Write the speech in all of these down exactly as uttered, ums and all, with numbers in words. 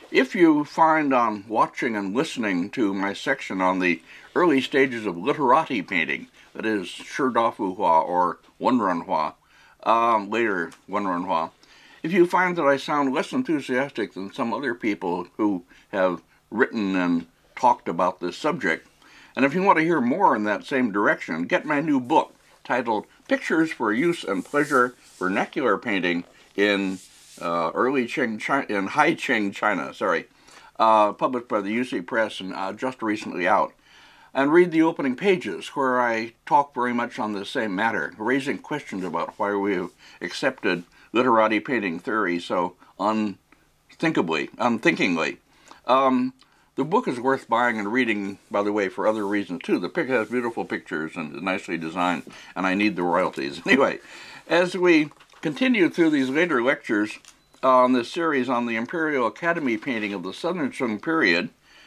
If you find on watching and listening to my section on the early stages of literati painting, that is, shidafu hua or wenren hua, um, later wenren hua, if you find that I sound less enthusiastic than some other people who have written and talked about this subject, and if you want to hear more in that same direction, get my new book titled Pictures for Use and Pleasure Vernacular Painting in uh, early Qing China, in High Qing China, sorry, uh, published by the U C Press and uh, just recently out. And read the opening pages where I talk very much on the same matter, raising questions about why we have accepted literati painting theory so unthinkably, unthinkingly. Um, the book is worth buying and reading, by the way, for other reasons too. The pic has beautiful pictures and is nicely designed, and I need the royalties. Anyway, as we continue through these later lectures on this series on the Imperial Academy painting of the Southern Sung period,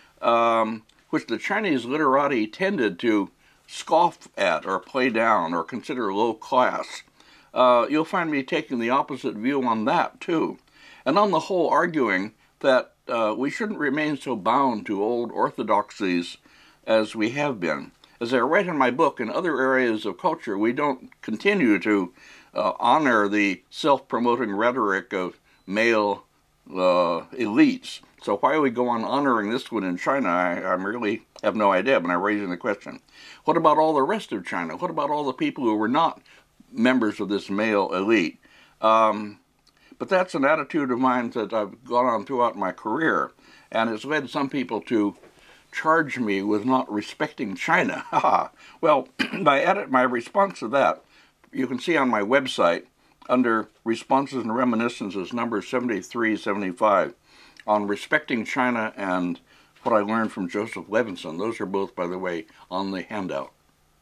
um, which the Chinese literati tended to scoff at or play down or consider low class, uh, you'll find me taking the opposite view on that too, and on the whole arguing that uh, we shouldn't remain so bound to old orthodoxies as we have been. As I write in my book, in other areas of culture, we don't continue to uh, honor the self-promoting rhetoric of male uh, elites. So why we go on honoring this one in China, I, I really have no idea, but I'm raising the question. What about all the rest of China? What about all the people who were not members of this male elite? Um, but that's an attitude of mine that I've gone on throughout my career, and it's led some people to charge me with not respecting China. Well, my, edit, my response to that, you can see on my website under Responses and Reminiscences, number seventy-three seventy-five, on respecting China and what I learned from Joseph Levinson. Those are both, by the way, on the handout.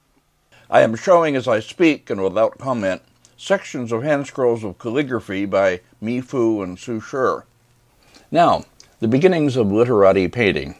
I am showing as I speak, and without comment, sections of handscrolls of calligraphy by Mi Fu and Su Shi. Now, the beginnings of literati painting.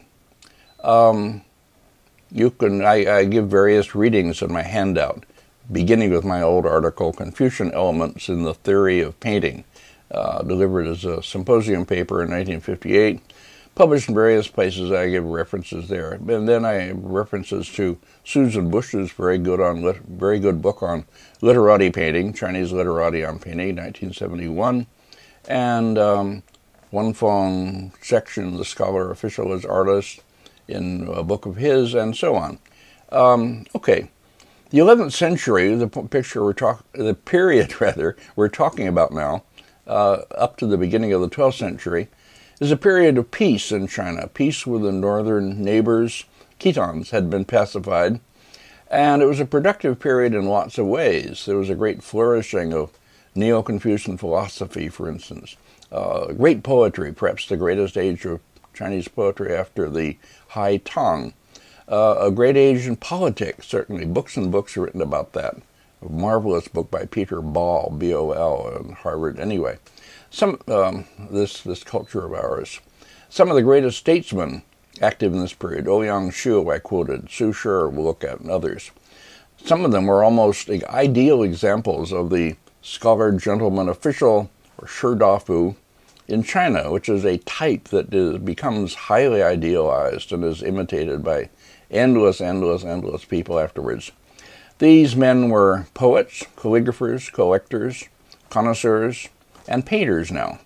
Um, you can, I, I give various readings in my handout, beginning with my old article, Confucian Elements in the Theory of Painting, uh, delivered as a symposium paper in nineteen fifty-eight, published in various places. I give references there. And then I have references to Susan Bush's very good, on, very good book on literati painting, Chinese literati on painting, nineteen seventy-one, and um, Wen Feng section, The Scholar Official as Artist, in a book of his, and so on. Um, okay. The eleventh century, the picture we're talk, the period rather we're talking about now, uh, up to the beginning of the twelfth century, is a period of peace in China. Peace with the northern neighbors. Khitans had been pacified, and it was a productive period in lots of ways. There was a great flourishing of Neo-Confucian philosophy, for instance. Uh, great poetry, perhaps the greatest age of Chinese poetry after the High Tang. Uh, a great age in politics, certainly. Books and books are written about that. A marvelous book by Peter Ball, B O L, at Harvard. Anyway, some um, this this culture of ours. Some of the greatest statesmen active in this period, Ouyang Shu, I quoted, Su Shi, we'll look at, and others. Some of them were almost ideal examples of the scholar, gentleman, official, or shidafu, in China, which is a type that is, becomes highly idealized and is imitated by endless, endless, endless people afterwards. These men were poets, calligraphers, collectors, connoisseurs, and painters now.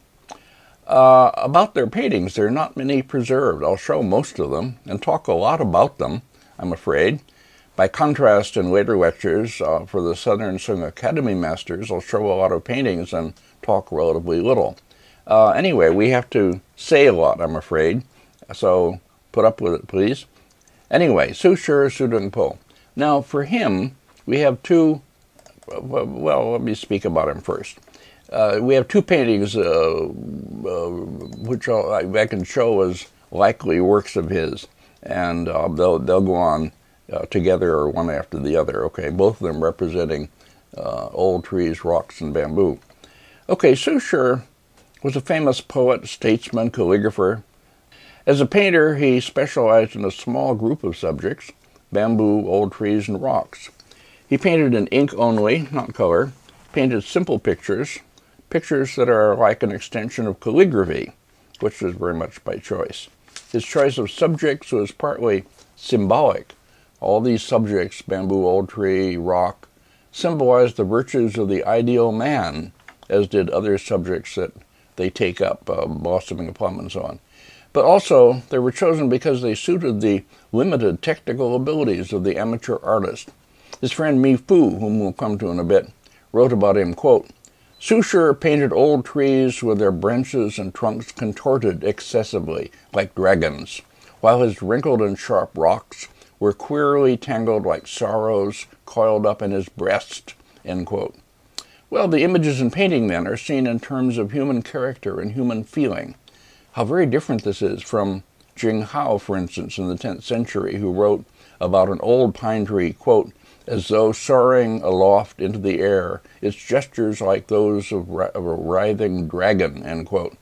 Uh, about their paintings, there are not many preserved. I'll show most of them and talk a lot about them, I'm afraid. By contrast, in later lectures uh, for the Southern Sung Academy masters, I'll show a lot of paintings and talk relatively little. Uh, anyway, we have to say a lot, I'm afraid, so put up with it, please. Anyway, Su Shi, Su Dongpo. Now, for him, we have two, well, let me speak about him first. Uh, we have two paintings uh, uh, which I'll, I can show as likely works of his, and uh, they'll, they'll go on uh, together or one after the other, okay? Both of them representing uh, old trees, rocks, and bamboo. Okay, Su Shi was a famous poet, statesman, calligrapher. As a painter, he specialized in a small group of subjects, bamboo, old trees, and rocks. He painted in ink only, not color, painted simple pictures, pictures that are like an extension of calligraphy, which was very much by choice. His choice of subjects was partly symbolic. All these subjects, bamboo, old tree, rock, symbolized the virtues of the ideal man, as did other subjects that they take up, uh, blossoming plum and so on. But also, they were chosen because they suited the limited technical abilities of the amateur artist. His friend Mi Fu, whom we'll come to in a bit, wrote about him, quote, Su Shi painted old trees with their branches and trunks contorted excessively, like dragons, while his wrinkled and sharp rocks were queerly tangled like sorrows coiled up in his breast, end quote. Well, the images in painting, then, are seen in terms of human character and human feeling. How very different this is from Jing Hao, for instance, in the tenth century, who wrote about an old pine tree, quote, as though soaring aloft into the air, its gestures like those of, of a writhing dragon, end quote.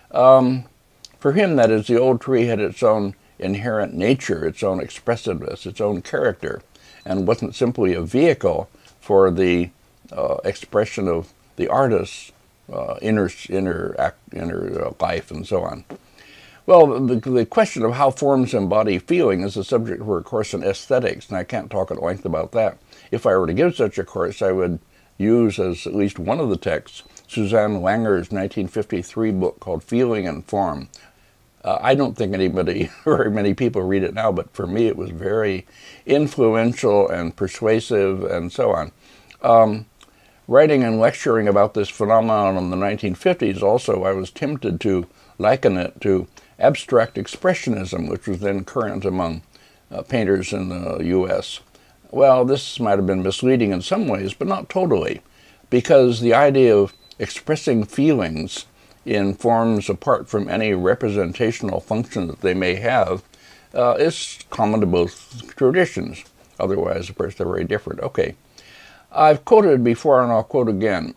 Um, for him, that is, the old tree had its own inherent nature, its own expressiveness, its own character, and wasn't simply a vehicle for the uh, expression of the artist's uh, inner, inner, act, inner uh, life and so on. Well, the, the question of how forms embody feeling is a subject for a course in aesthetics, and I can't talk at length about that. If I were to give such a course, I would use as at least one of the texts Suzanne Langer's nineteen fifty-three book called Feeling and Form. Uh, I don't think anybody, very many people read it now, but for me it was very influential and persuasive and so on. Um, writing and lecturing about this phenomenon in the nineteen fifties also, I was tempted to liken it to abstract expressionism, which was then current among uh, painters in the U S Well, this might have been misleading in some ways, but not totally, because the idea of expressing feelings in forms apart from any representational function that they may have uh, is common to both traditions. Otherwise, of course, they're very different. Okay. I've quoted before, and I'll quote again,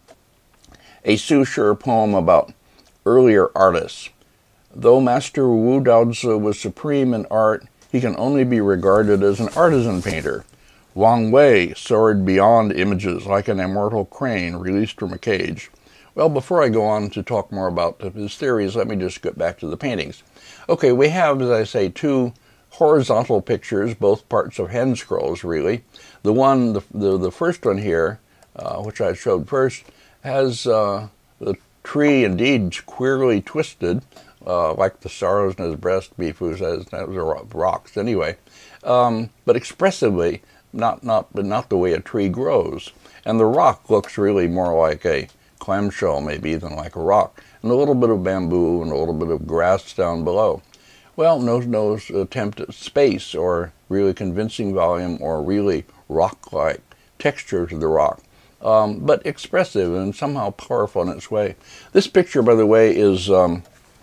a Su Shi poem about earlier artists. Though Master Wu Daozi was supreme in art, he can only be regarded as an artisan painter. Wang Wei soared beyond images like an immortal crane released from a cage. Well, before I go on to talk more about his theories, let me just get back to the paintings. Okay, we have, as I say, two horizontal pictures, both parts of handscrolls, really. The one, the, the, the first one here, uh, which I showed first, has uh, the tree indeed queerly twisted, uh, like the sorrows in his breast, Bifu says, that was rocks anyway, um, but expressively, not, not, but not the way a tree grows. And the rock looks really more like a clamshell maybe than like a rock, and a little bit of bamboo and a little bit of grass down below. Well, no, no attempt at space or really convincing volume or really rock-like texture to the rock, um, but expressive and somehow powerful in its way. This picture, by the way, is um,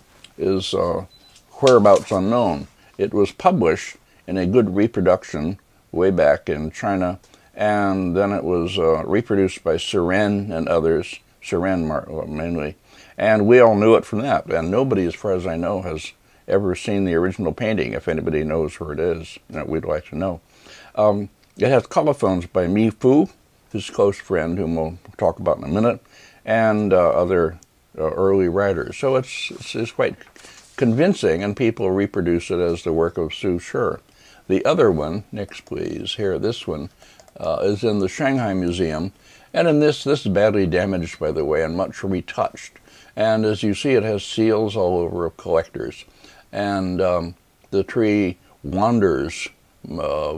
is uh, whereabouts unknown. It was published in a good reproduction way back in China, and then it was uh, reproduced by Seren and others, Seren mainly, and we all knew it from that, and nobody, as far as I know, has ever seen the original painting. If anybody knows where it is, you know, we'd like to know. Um, it has colophons by Mi Fu, his close friend, whom we'll talk about in a minute, and uh, other uh, early writers. So it's, it's, it's quite convincing, and people reproduce it as the work of Su Shi. The other one, next please, here, this one, uh, is in the Shanghai Museum, and in this, this is badly damaged, by the way, and much retouched. And as you see, it has seals all over of collectors. And um, the tree wanders uh,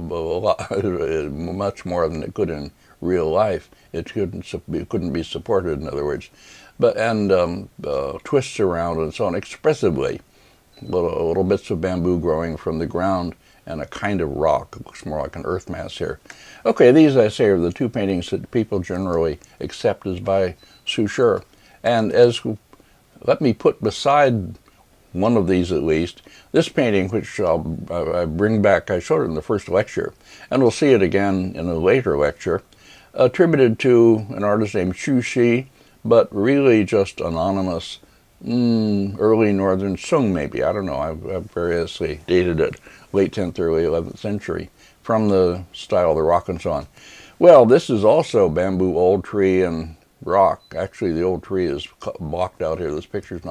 much more than it could in real life. It couldn't, it couldn't be supported, in other words, but and um, uh, twists around and so on expressively. Little, little bits of bamboo growing from the ground and a kind of rock. It looks more like an earth mass here. Okay, these, I say, are the two paintings that people generally accept as by Su Shi. And as, let me put beside one of these at least, this painting, which I'll I bring back, I showed it in the first lecture, and we'll see it again in a later lecture, attributed to an artist named Su Shi, but really just anonymous, mm, early Northern Sung maybe, I don't know, I've, I've variously dated it, late tenth, early eleventh century, from the style of the rock and so on. Well, this is also bamboo, old tree, and rock. Actually, the old tree is blocked out here. This picture's not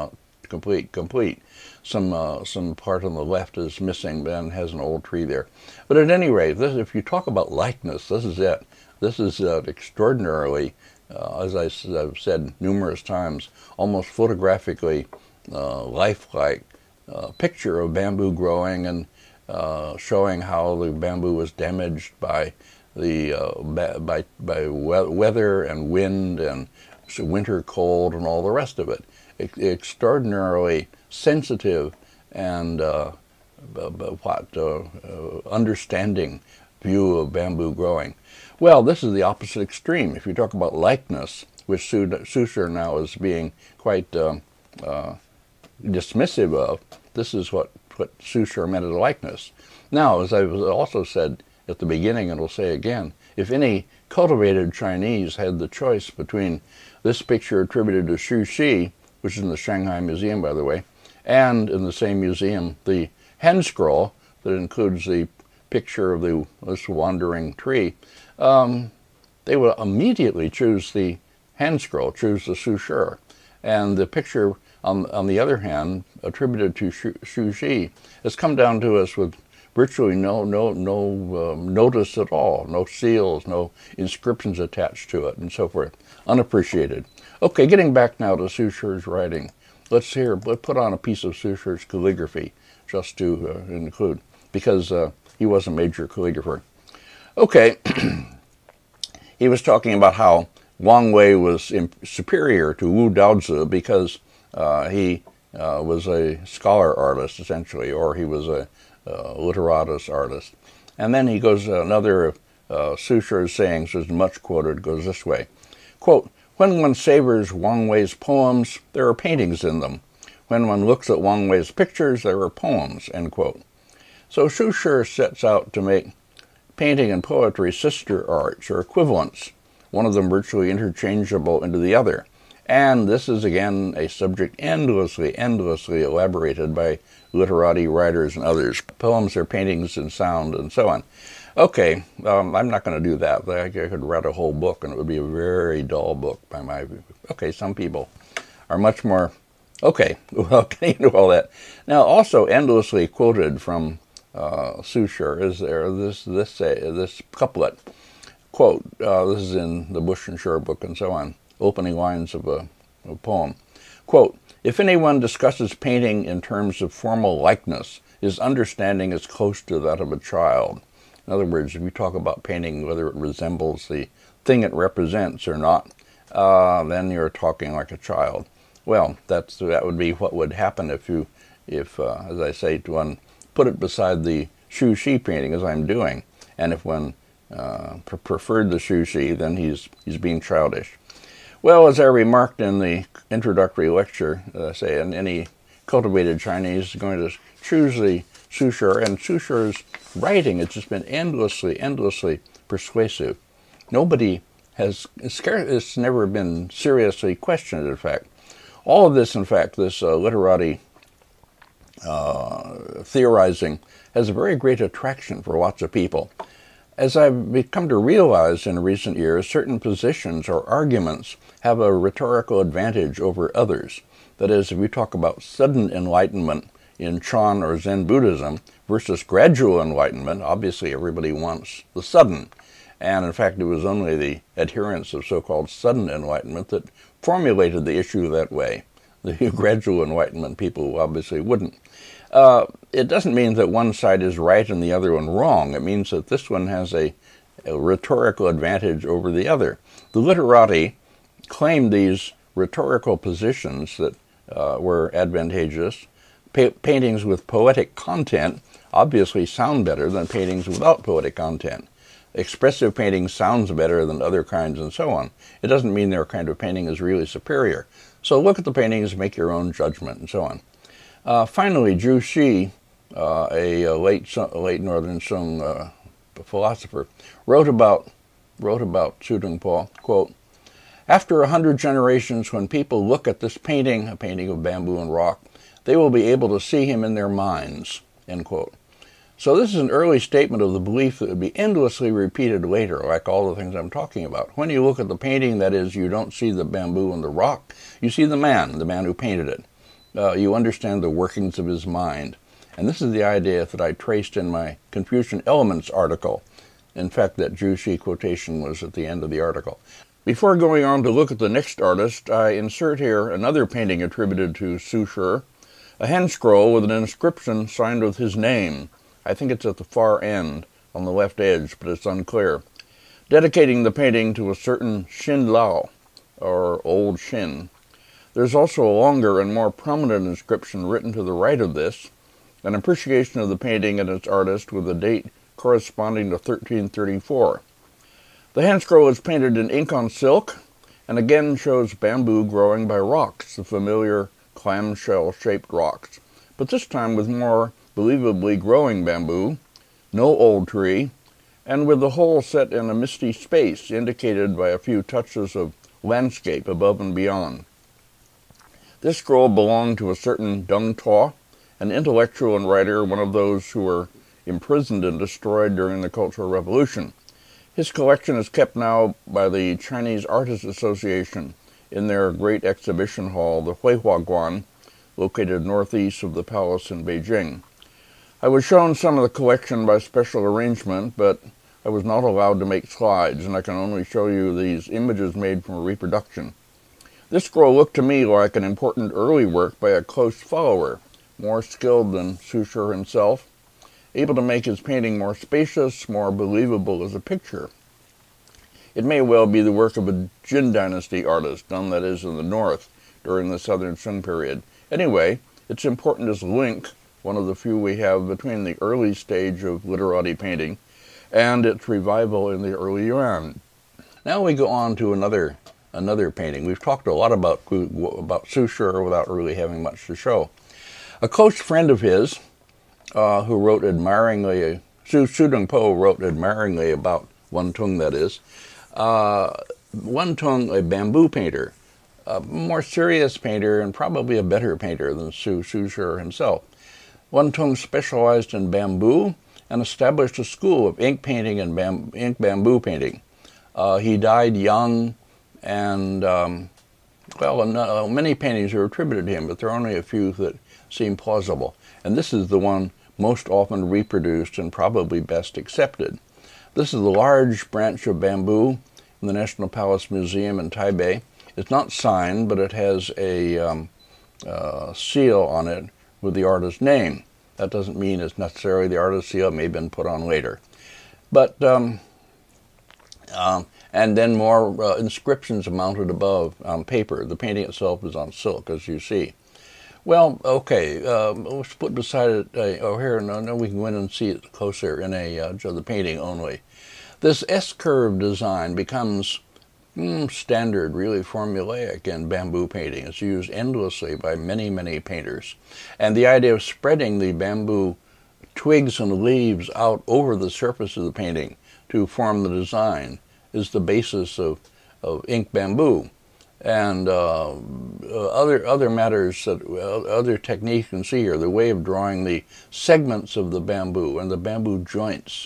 complete, complete. Some uh, some part on the left is missing, Ben has an old tree there. But at any rate, this, if you talk about likeness, this is it. This is uh, extraordinarily, uh, as I, I've said numerous times, almost photographically uh, lifelike uh, picture of bamboo growing and uh, showing how the bamboo was damaged by the uh, by by we weather and wind and winter cold and all the rest of it. E extraordinarily sensitive and uh, what uh, uh, understanding view of bamboo growing. Well, this is the opposite extreme. If you talk about likeness, which Su, Su Shi now is being quite uh, uh, dismissive of, this is what, what Su Shi meant as likeness. Now, as I also said at the beginning, and will say again, if any cultivated Chinese had the choice between this picture attributed to Su Shi, which is in the Shanghai Museum, by the way, and in the same museum, the handscroll that includes the picture of the, this wandering tree, um, they would immediately choose the handscroll, choose the Su Shi. And the picture, on, on the other hand, attributed to Su Shi, has come down to us with virtually no no no um, notice at all, no seals, no inscriptions attached to it, and so forth, unappreciated. Okay, getting back now to Su Shi's writing. Let's hear, let's put on a piece of Su Shi's calligraphy, just to uh, include, because uh, he was a major calligrapher. Okay, he was talking about how Wang Wei was superior to Wu Daozi because uh, he uh, was a scholar artist, essentially, or he was a uh, literatus artist. And then he goes, uh, another uh, Su Shi's sayings, is much quoted, goes this way, quote, "When one savors Wang Wei's poems, there are paintings in them. When one looks at Wang Wei's pictures, there are poems," end quote. So Su Shi sets out to make painting and poetry sister arts, or equivalents, one of them virtually interchangeable into the other. And this is, again, a subject endlessly, endlessly elaborated by literati, writers, and others. Poems are paintings and sound, and so on. Okay, um, I'm not going to do that. I could write a whole book, and it would be a very dull book by my view. Okay, some people are much more... Okay, well, getting into all that. Now, also endlessly quoted from uh, Su Shi is there this this uh, this couplet, quote, uh, this is in the Bush and Shore book and so on, opening lines of a, a poem, quote, "If anyone discusses painting in terms of formal likeness, his understanding is close to that of a child." In other words, if you talk about painting, whether it resembles the thing it represents or not, uh, then you're talking like a child. Well, that's that would be what would happen if you, if uh, as I say to one, put it beside the Su Shi painting, as I'm doing, and if one uh, pre preferred the Su Shi, then he's he's being childish. Well, as I remarked in the introductory lecture, uh, say, and any cultivated Chinese is going to choose the Su Shi, and Su Shi's writing has just been endlessly, endlessly persuasive. Nobody has, it's, it's never been seriously questioned, in fact. All of this, in fact, this uh, literati uh, theorizing has a very great attraction for lots of people. As I've come to realize in recent years, certain positions or arguments have a rhetorical advantage over others. That is, if we talk about sudden enlightenment in Chan or Zen Buddhism versus gradual enlightenment, obviously everybody wants the sudden. And in fact, it was only the adherents of so-called sudden enlightenment that formulated the issue that way. The gradual enlightenment people obviously wouldn't. Uh, it doesn't mean that one side is right and the other one wrong. It means that this one has a, a rhetorical advantage over the other. The literati claimed these rhetorical positions that uh, were advantageous. Pa paintings with poetic content obviously sound better than paintings without poetic content. Expressive painting sounds better than other kinds, and so on. It doesn't mean their kind of painting is really superior. So look at the paintings, make your own judgment, and so on. Uh, finally, Su Shi, uh, a, a late a late Northern Sung uh, philosopher, wrote about wrote about Su Dongpo, quote, "After a hundred generations, when people look at this painting, a painting of bamboo and rock, they will be able to see him in their minds," end quote. So this is an early statement of the belief that would be endlessly repeated later, like all the things I'm talking about. When you look at the painting, that is, you don't see the bamboo and the rock, you see the man, the man who painted it. uh, you understand the workings of his mind. And this is the idea that I traced in my Confucian Elements article. In fact, that Su Shi quotation was at the end of the article. Before going on to look at the next artist, I insert here another painting attributed to Su Shi, a handscroll with an inscription signed with his name. I think it's at the far end, on the left edge, but it's unclear, dedicating the painting to a certain Xin Lao, or Old Xin. There's also a longer and more prominent inscription written to the right of this, an appreciation of the painting and its artist with a date corresponding to thirteen thirty-four. The handscroll is painted in ink on silk, and again shows bamboo growing by rocks, the familiar clamshell-shaped rocks, but this time with more believably growing bamboo, no old tree, and with the whole set in a misty space, indicated by a few touches of landscape above and beyond. This scroll belonged to a certain Dongpo, an intellectual and writer, one of those who were imprisoned and destroyed during the Cultural Revolution. His collection is kept now by the Chinese Artists Association in their great exhibition hall, the Huihuaguan, located northeast of the palace in Beijing. I was shown some of the collection by special arrangement, but I was not allowed to make slides, and I can only show you these images made from a reproduction. This scroll looked to me like an important early work by a close follower, more skilled than Su Shi himself, able to make his painting more spacious, more believable as a picture. It may well be the work of a Jin Dynasty artist, done that is in the north during the Southern Sung period. Anyway, it's important as a link, one of the few we have, between the early stage of literati painting and its revival in the early Yuan. Now we go on to another another painting. We've talked a lot about, about Su Shi without really having much to show. A close friend of his, uh, who wrote admiringly, Su, Su Dongpo wrote admiringly about Wen Tung, that is, uh, Wen Tung, a bamboo painter, a more serious painter and probably a better painter than Su, Su Shi himself. Wen Tung specialized in bamboo and established a school of ink painting and bam ink bamboo painting. Uh, he died young, and um, well, no, many paintings are attributed to him, but there are only a few that seem plausible. And this is the one most often reproduced and probably best accepted. This is the large branch of bamboo in the National Palace Museum in Taipei. It's not signed, but it has a um, uh, seal on it with the artist's name. That doesn't mean it's necessarily the artist's seal. It may have been put on later. But, um, um, and then more uh, inscriptions mounted above on paper. The painting itself is on silk, as you see. Well, okay, uh, let's put beside it, uh, oh here, no, no, we can go in and see it closer in a, uh, the painting only. This S-curve design becomes mm, standard, really formulaic in bamboo painting. It's used endlessly by many, many painters. And the idea of spreading the bamboo twigs and leaves out over the surface of the painting to form the design is the basis of, of ink bamboo. And uh, other other matters, that uh, other techniques you can see here, the way of drawing the segments of the bamboo and the bamboo joints,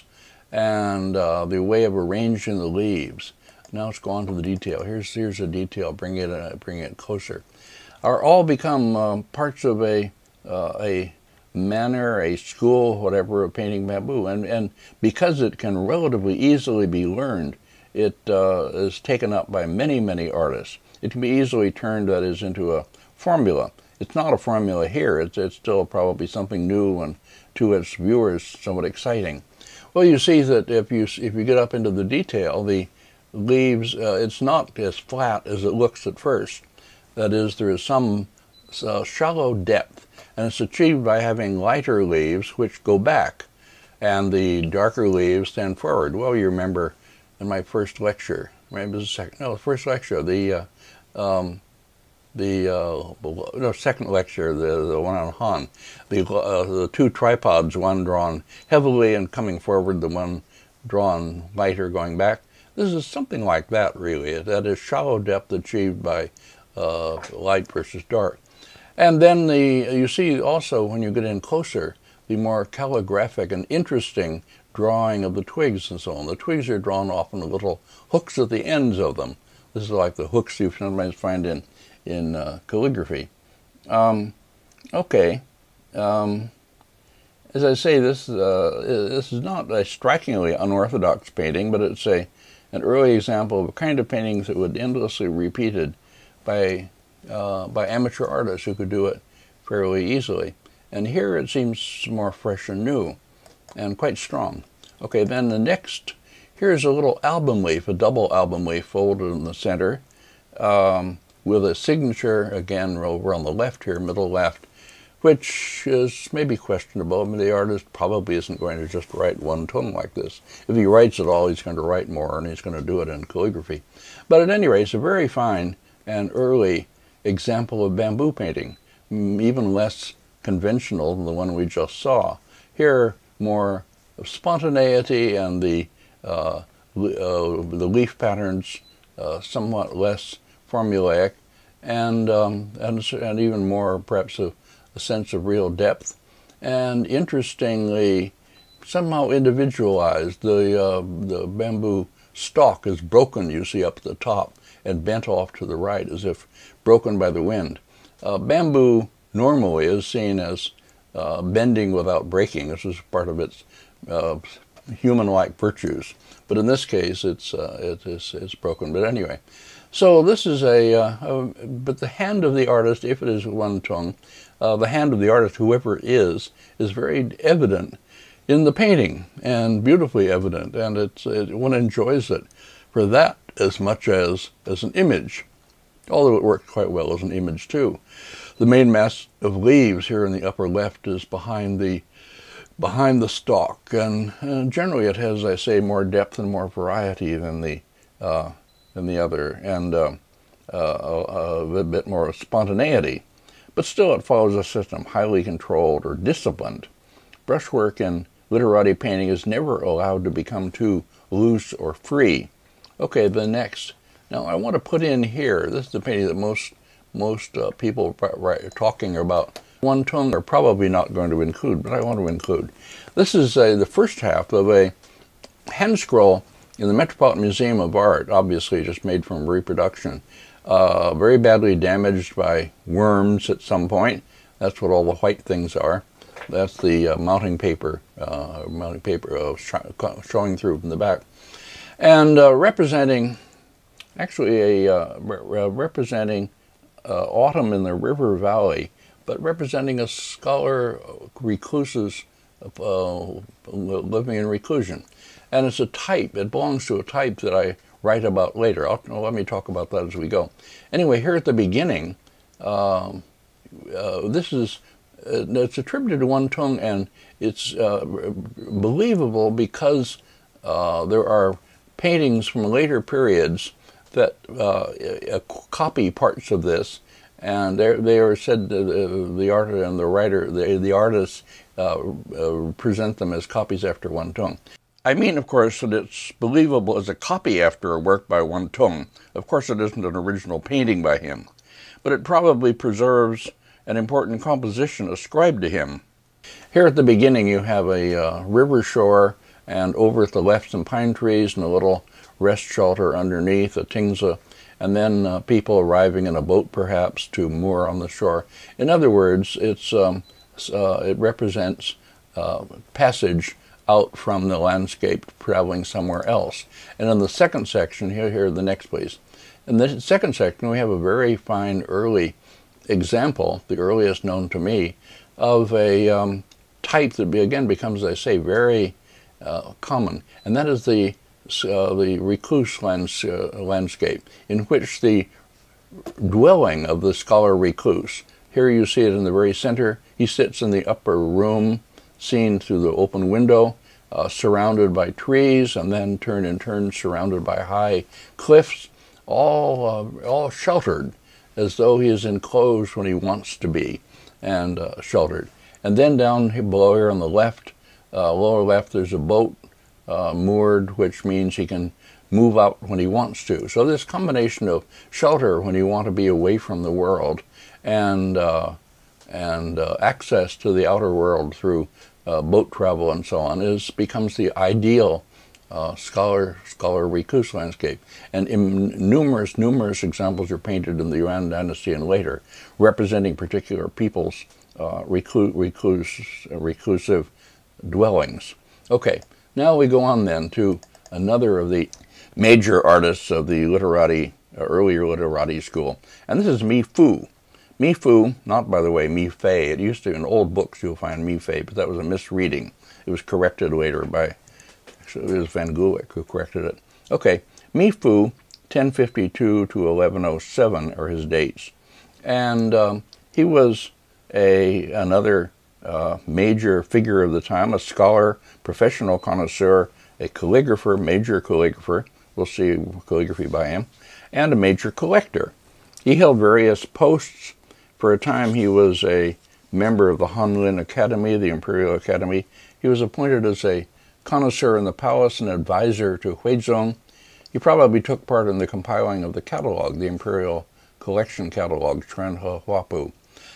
and uh, the way of arranging the leaves. Now let's go on to the detail. Here's here's a detail. Bring it uh, bring it closer. Are all become uh, parts of a uh, a manner, a school, whatever, of painting bamboo, and and because it can relatively easily be learned, it uh, is taken up by many many artists. It can be easily turned, that is, into a formula. It's not a formula here. It's, it's still probably something new and to its viewers somewhat exciting. Well, you see that if you, if you get up into the detail, the leaves, uh, it's not as flat as it looks at first. That is, there is some uh, shallow depth, and it's achieved by having lighter leaves which go back, and the darker leaves stand forward. Well, you remember in my first lecture, maybe it was the second, no, the first lecture, the uh, Um, the uh, no, second lecture, the, the one on Han, the, uh, the two tripods, one drawn heavily and coming forward, the one drawn lighter going back. This is something like that, really. That is shallow depth achieved by uh, light versus dark. And then the you see also, when you get in closer, the more calligraphic and interesting drawing of the twigs and so on. The twigs are drawn often with little hooks at the ends of them. This is like the hooks you sometimes find in, in uh, calligraphy. Um, Okay. Um, as I say, this uh, this is not a strikingly unorthodox painting, but it's a an early example of a kind of paintings that would endlessly repeated by uh, by amateur artists who could do it fairly easily. And here it seems more fresh and new, and quite strong. Okay, then the next, here's a little album leaf, a double album leaf folded in the center, um, with a signature, again, over on the left here, middle left, which is maybe questionable. I mean, the artist probably isn't going to just write one tongue like this. If he writes at all, he's going to write more, and he's going to do it in calligraphy. But at any rate, it's a very fine and early example of bamboo painting, even less conventional than the one we just saw. Here, more spontaneity and the uh, uh, the leaf patterns uh, somewhat less formulaic, and um, and, and even more perhaps a, a sense of real depth, and interestingly somehow individualized. The uh, the bamboo stalk is broken, you see, up at the top and bent off to the right as if broken by the wind. Uh, bamboo normally is seen as uh, bending without breaking. This is part of its uh, human-like virtues, but in this case it's uh, it is it's broken. But anyway, so this is a, uh, a but the hand of the artist, if it is one tongue, uh, the hand of the artist, whoever it is, is very evident in the painting, and beautifully evident, and it's it, one enjoys it for that as much as as an image, although it works quite well as an image too. The main mass of leaves here in the upper left is behind the behind the stalk, and, and generally it has, I say, more depth and more variety than the uh, than the other, and uh, uh, a, a bit more spontaneity. But still, it follows a system, highly controlled or disciplined. Brushwork in literati painting is never allowed to become too loose or free. Okay, the next. Now, I want to put in here, this is the painting that most most uh, people are talking about. One tongue are probably not going to include, but I want to include. This is uh, the first half of a hand scroll in the Metropolitan Museum of Art, obviously just made from reproduction. Uh, very badly damaged by worms at some point. That's what all the white things are. That's the uh, mounting paper, uh, mounting paper uh, sh showing through from the back. And uh, representing, actually a uh, re representing uh, autumn in the river valley, but representing a scholar recluse's uh, living in reclusion. And it's a type, it belongs to a type that I write about later. I'll, let me talk about that as we go. Anyway, here at the beginning, um, uh, this is, uh, it's attributed to one tongue, and it's uh, believable because uh, there are paintings from later periods that uh, copy parts of this, and they are said, uh, the artist and the writer, the, the artists uh, uh, present them as copies after one tongue. I mean, of course, that it's believable as a copy after a work by one tongue. Of course, it isn't an original painting by him, but it probably preserves an important composition ascribed to him. Here at the beginning, you have a uh, river shore, and over at the left some pine trees and a little rest shelter underneath, a tingza, and then uh, people arriving in a boat perhaps to moor on the shore. In other words, it's um, uh, it represents uh, passage out from the landscape, traveling somewhere else. And in the second section, here, here, the next please. In the second section, we have a very fine early example, the earliest known to me, of a um, type that be, again becomes, as I say, very uh, common, and that is the uh, the recluse lands, uh, landscape, in which the dwelling of the scholar recluse. Here you see it in the very center. He sits in the upper room, seen through the open window, uh, surrounded by trees, and then turn in turn surrounded by high cliffs, all uh, all sheltered, as though he is enclosed when he wants to be, and uh, sheltered. And then down below here on the left, uh, lower left, there's a boat uh, moored, which means he can move out when he wants to. So this combination of shelter when you want to be away from the world, and uh, and uh, access to the outer world through uh, boat travel and so on is becomes the ideal uh, scholar scholar recluse landscape. And in numerous numerous examples are painted in the Yuan dynasty and later, representing particular peoples uh, reclu recluse, reclusive dwellings. Okay, now we go on then to another of the major artists of the Literati, uh, earlier Literati school, and this is Mi Fu. Mi Fu, not by the way Mi Fei. It used to, in old books you'll find Mi Fei, but that was a misreading. It was corrected later by, actually it was Van Gulik who corrected it. Okay, Mi Fu, ten fifty-two to eleven oh seven are his dates. And um, he was a another uh, major figure of the time, a scholar, professional connoisseur, a calligrapher, major calligrapher, we'll see calligraphy by him, and a major collector. He held various posts. For a time he was a member of the Hanlin Academy, the Imperial Academy. He was appointed as a connoisseur in the palace and advisor to Huizong. He probably took part in the compiling of the catalog, the Imperial Collection Catalog, Chuan He Huapu.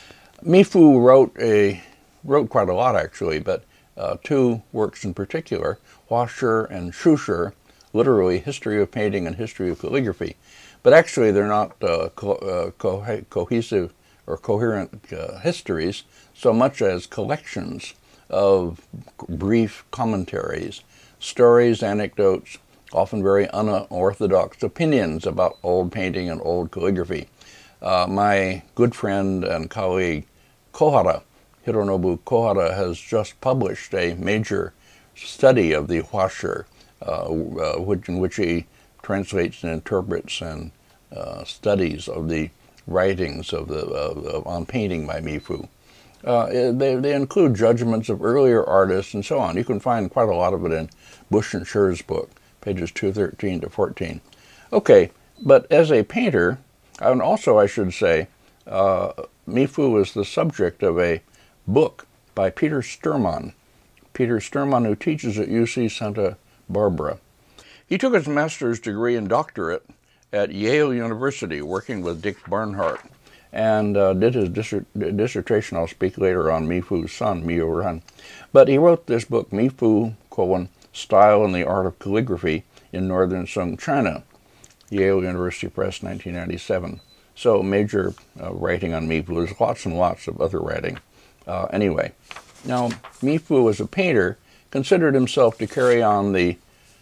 Mi Fu wrote, a, wrote quite a lot actually, but uh, two works in particular, Hua Shi and Su Shi, literally History of Painting and History of Calligraphy. But actually they're not uh, co uh, co cohesive or coherent uh, histories so much as collections of brief commentaries, stories, anecdotes, often very unorthodox opinions about old painting and old calligraphy. Uh, my good friend and colleague Kohara, Hironobu Kohara, has just published a major study of the Hua Shi, uh, uh, which, in which he translates and interprets and uh, studies of the writings of the uh, on painting by Mi Fu. Uh, they, they include judgments of earlier artists and so on. You can find quite a lot of it in Bush and Scher's book, pages two thirteen to fourteen. Okay, but as a painter, and also I should say, uh, Mi Fu was the subject of a book by Peter Sturman. Peter Sturman, who teaches at U C Santa Barbara. He took his master's degree and doctorate at Yale University, working with Dick Barnhart, and uh, did his dissert dissertation. I'll speak later on Mi Fu's son, Mi Ren. But he wrote this book, Mi Fu, colon, Style and the Art of Calligraphy in Northern Sung China, Yale University Press, nineteen ninety-seven. So major uh, writing on Mi Fu. There's lots and lots of other writing. Uh, anyway, now Mi Fu, as a painter, considered himself to carry on the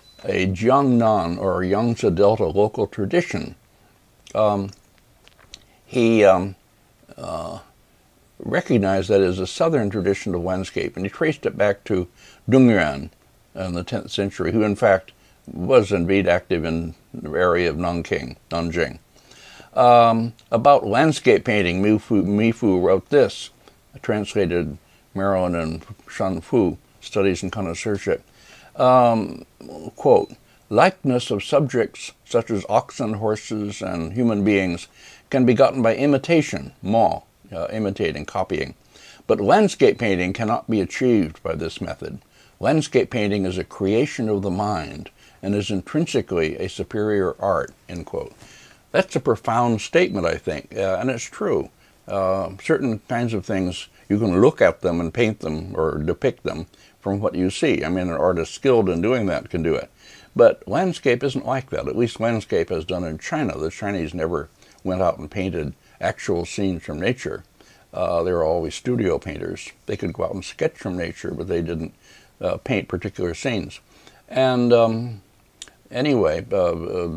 a Jiangnan or Yangtze Delta local tradition. Um, he um, uh, recognized that as a southern tradition of landscape, and he traced it back to Dungyuan in the tenth century, who in fact was indeed active in the area of Nanking, Nanjing. Um, about landscape painting, Mi Fu, Mi Fu wrote this, translated Marilyn and Shan Fu, Studies in Connoisseurship. Um, quote, likeness of subjects such as oxen, horses, and human beings can be gotten by imitation, mo, uh, imitating, copying. But landscape painting cannot be achieved by this method. Landscape painting is a creation of the mind and is intrinsically a superior art, end quote. That's a profound statement, I think, uh, and it's true. Uh, certain kinds of things, you can look at them and paint them or depict them from what you see. I mean, an artist skilled in doing that can do it. But landscape isn't like that. At least landscape is done in China. The Chinese never went out and painted actual scenes from nature. Uh, they were always studio painters. They could go out and sketch from nature, but they didn't uh, paint particular scenes. And um, anyway, uh,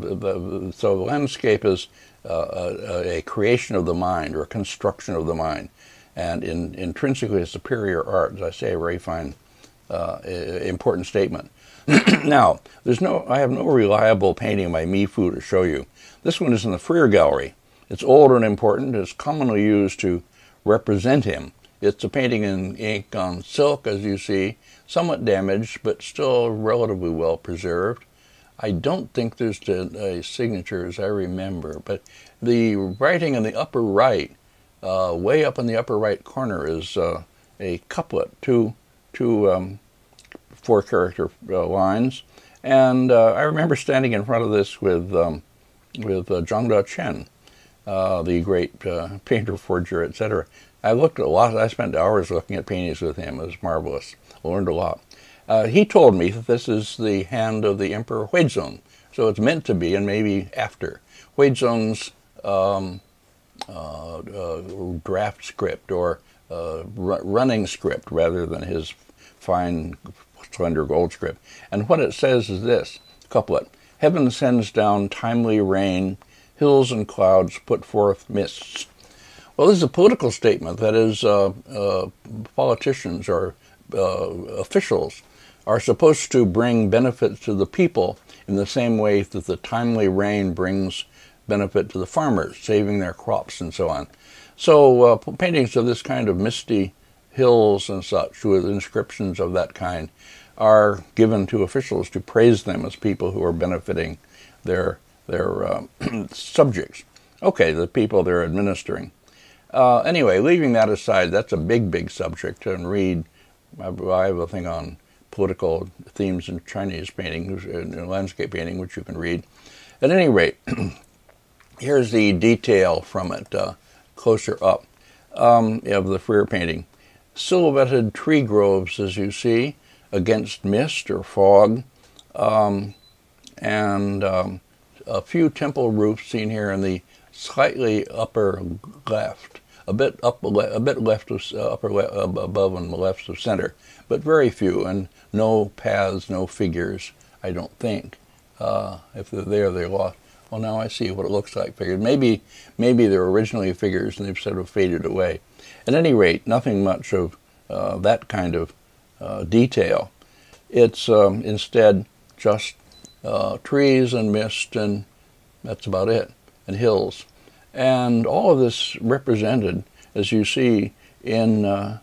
uh, so landscape is uh, a, a creation of the mind or a construction of the mind, and in, intrinsically a superior art, as I say, a very fine, uh, important statement. Now, there's no, I have no reliable painting by Mi Fu to show you. This one is in the Freer Gallery. It's old and important. It's commonly used to represent him. It's a painting in ink on silk, as you see, somewhat damaged, but still relatively well preserved. I don't think there's a, a signature as I remember, but the writing in the upper right, uh, way up in the upper right corner, is uh, a couplet, two, two um, four-character uh, lines. And uh, I remember standing in front of this with, um, with uh, Zhang Da Chen, uh, the great uh, painter, forger, et cetera. I looked at a lot, I spent hours looking at paintings with him. It was marvelous. I learned a lot. Uh, he told me that this is the hand of the Emperor Huizong, so it's meant to be, and maybe after. Huizong's um, uh, uh, draft script or uh, running script rather than his fine, slender gold script. And what it says is this couplet: "Heaven sends down timely rain, hills and clouds put forth mists." Well, this is a political statement. That is, uh, uh, politicians or uh, officials are supposed to bring benefits to the people in the same way that the timely rain brings benefit to the farmers, saving their crops and so on. So uh, paintings of this kind of misty hills and such, with inscriptions of that kind, are given to officials to praise them as people who are benefiting their, their uh, subjects. Okay, the people they're administering. Uh, anyway, leaving that aside, that's a big, big subject, and read, I have a thing on political themes in Chinese painting, in landscape painting, which you can read. At any rate, here's the detail from it, uh, closer up, um, of the Freer painting. Silhouetted tree groves, as you see, against mist or fog, um, and um, a few temple roofs seen here in the slightly upper left, a bit up, a bit left of uh, upper le above and left of center, but very few, and no paths, no figures. I don't think. Uh, if they're there, they're lost. Well, now I see what it looks like. Figures. Maybe, maybe they're originally figures and they've sort of faded away. At any rate, nothing much of uh, that kind of uh, detail. It's um, instead just uh, trees and mist, and that's about it, and hills. And all of this represented, as you see, in uh,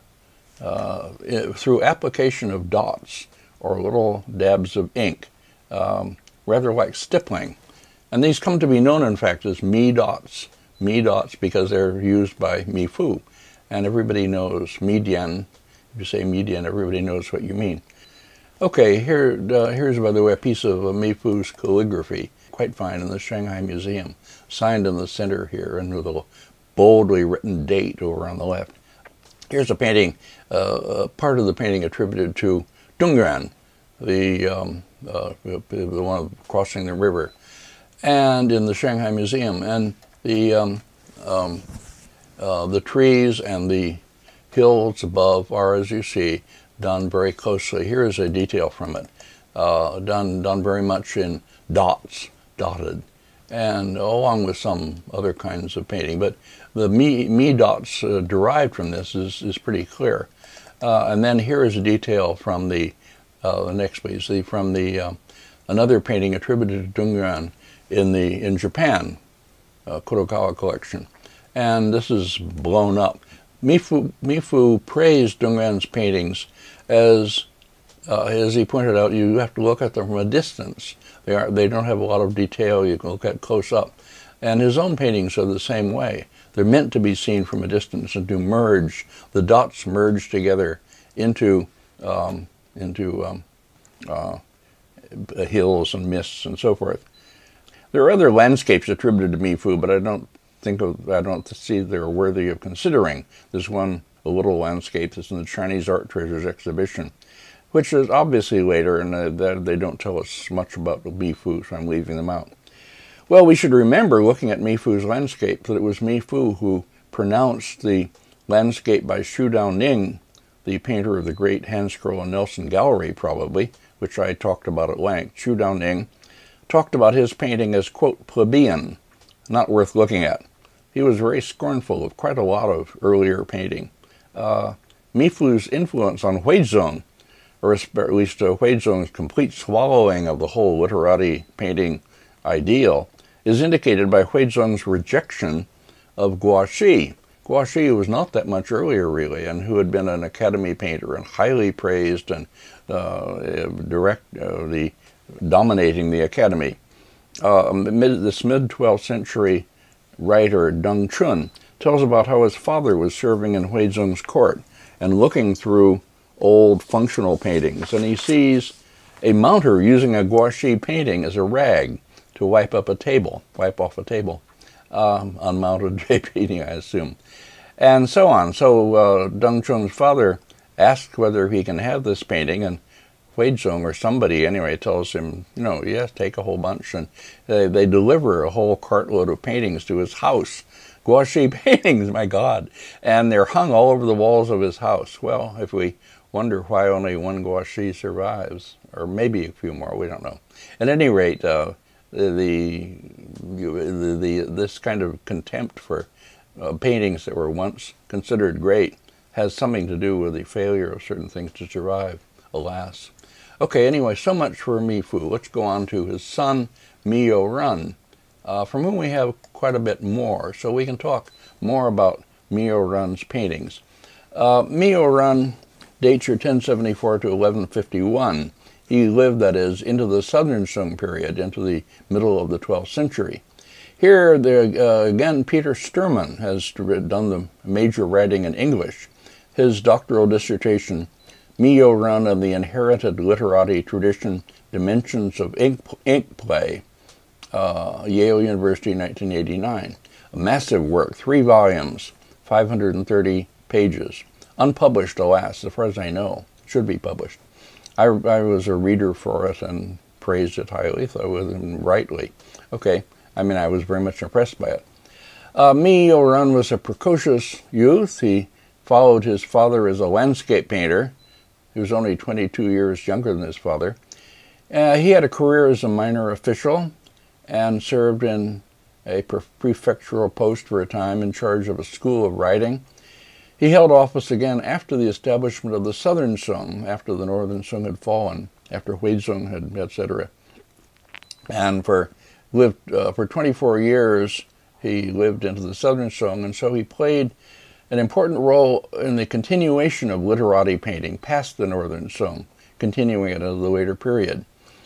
uh, through application of dots or little dabs of ink, um, rather like stippling. And these come to be known, in fact, as mi dots. Mi dots because they're used by mi fu. And everybody knows mi dian. If you say mi dian, everybody knows what you mean. Okay, here, uh, here's, by the way, a piece of uh, mi fu's calligraphy. Quite fine, in the Shanghai Museum. Signed in the center here, and with a boldly written date over on the left. Here's a painting, uh, a part of the painting attributed to Dongran, the, um, uh, the one crossing the river, and in the Shanghai Museum. And the, um, um, uh, the trees and the hills above are, as you see, done very closely. Here is a detail from it, uh, done, done very much in dots, dotted, and along with some other kinds of painting. But the mi, mi dots uh, derived from this is, is pretty clear. Uh, and then here is a detail from the, uh, the next please, the, from the, uh, another painting attributed to Dongran in, the, in Japan, uh, Kurokawa collection. And this is blown up. Mifu, Mifu praised Dongran's paintings as, uh, as he pointed out, you have to look at them from a distance. They, are, they don't have a lot of detail you can look at close up. And his own paintings are the same way. They're meant to be seen from a distance and to merge. The dots merge together into, um, into um, uh, hills and mists and so forth. There are other landscapes attributed to Mifu, but I don't think of, I don't see they're worthy of considering. There's one, a little landscape that's in the Chinese Art Treasures exhibition, which is obviously later, and uh, they don't tell us much about Mifu, so I'm leaving them out. Well, we should remember, looking at Mifu's landscape, that it was Mifu who pronounced the landscape by Su Dongpo, the painter of the great handscroll and Nelson Gallery, probably, which I talked about at length. Su Dongpo talked about his painting as, quote, plebeian, not worth looking at. He was very scornful of quite a lot of earlier painting. Uh, Mifu's influence on Huizong, or at least uh, Huizong's complete swallowing of the whole literati painting ideal, is indicated by Huizong's rejection of Guaxi. Guaxi was not that much earlier, really, and who had been an academy painter and highly praised and uh, direct, uh, the, dominating the academy. Uh, mid, this mid-twelfth century writer, Deng Chun, tells about how his father was serving in Huizong's court and looking through old functional paintings, and he sees a mounter using a Guaxi painting as a rag to wipe up a table, wipe off a table, um, unmounted painting, I assume, and so on. So uh, Deng Chun's father asks whether he can have this painting, and Huizong, or somebody anyway, tells him, you know, yes, take a whole bunch, and they, they deliver a whole cartload of paintings to his house. gouache paintings, my God. And they're hung all over the walls of his house. Well, if we wonder why only one gouache survives, or maybe a few more, we don't know. At any rate, uh, the, the, the, the this kind of contempt for uh, paintings that were once considered great has something to do with the failure of certain things to survive, alas. Okay, anyway, so much for Mi Fu. Let's go on to his son, Miao Run, uh, from whom we have quite a bit more, so we can talk more about Miao Run's paintings. Uh, Miao Run dates are ten seventy-four to eleven fifty-one. He lived, that is, into the Southern Song period, into the middle of the twelfth century. Here, there, uh, again, Peter Sturman has done the major writing in English. His doctoral dissertation, Miao Run and the Inherited Literati Tradition, Dimensions of Ink, ink Play, uh, Yale University, nineteen eighty-nine. A massive work, three volumes, five hundred thirty pages. Unpublished, alas, as far as I know. Should be published. I, I was a reader for it and praised it highly, thought it was rightly. Okay, I mean, I was very much impressed by it. Uh, Miao Run was a precocious youth. He followed his father as a landscape painter. He was only twenty-two years younger than his father. Uh, he had a career as a minor official and served in a prefectural post for a time in charge of a school of writing. He held office again after the establishment of the Southern Song, after the Northern Song had fallen, after Huizong had, et cetera. And for lived uh, for twenty-four years, he lived into the Southern Song, and so he played an important role in the continuation of literati painting past the Northern Song, continuing it into the later period.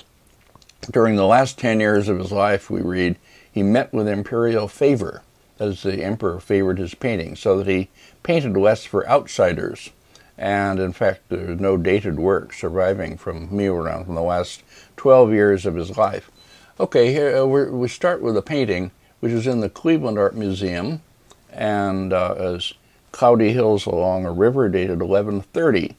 During the last ten years of his life, we read, he met with imperial favor. That is, the emperor favored his painting, so that he painted less for outsiders. And in fact, there's no dated work surviving from Miao Run from the last twelve years of his life. Okay, here uh, we're, we start with a painting which is in the Cleveland Art Museum, and uh, as Cloudy Hills Along a River, dated eleven thirty.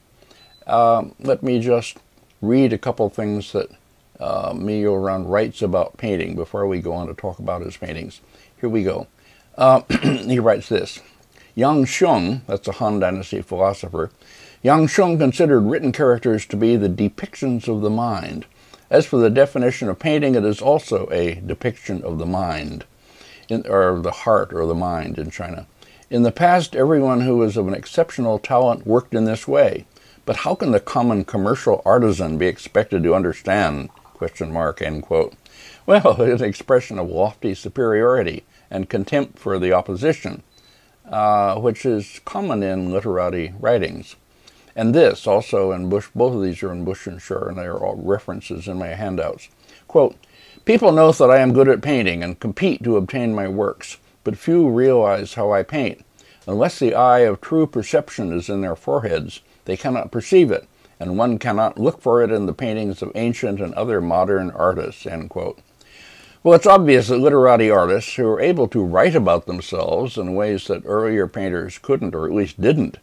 Uh, let me just read a couple things that uh, Miao Run writes about painting before we go on to talk about his paintings. Here we go. Uh, he writes this. Yang Sheng, that's a Han Dynasty philosopher, Yang Sheng considered written characters to be the depictions of the mind. As for the definition of painting, it is also a depiction of the mind, in, or the heart or the mind in China. In the past, everyone who was of an exceptional talent worked in this way. But how can the common commercial artisan be expected to understand, question mark, end quote? Well, it's an expression of lofty superiority and contempt for the opposition, uh, which is common in literati writings. And this, also in Bush, both of these are in Bush and Shore, and they are all references in my handouts. Quote, people know that I am good at painting and compete to obtain my works, but few realize how I paint. Unless the eye of true perception is in their foreheads, they cannot perceive it, and one cannot look for it in the paintings of ancient and other modern artists, end quote. Well, it's obvious that literati artists who are able to write about themselves in ways that earlier painters couldn't, or at least didn't,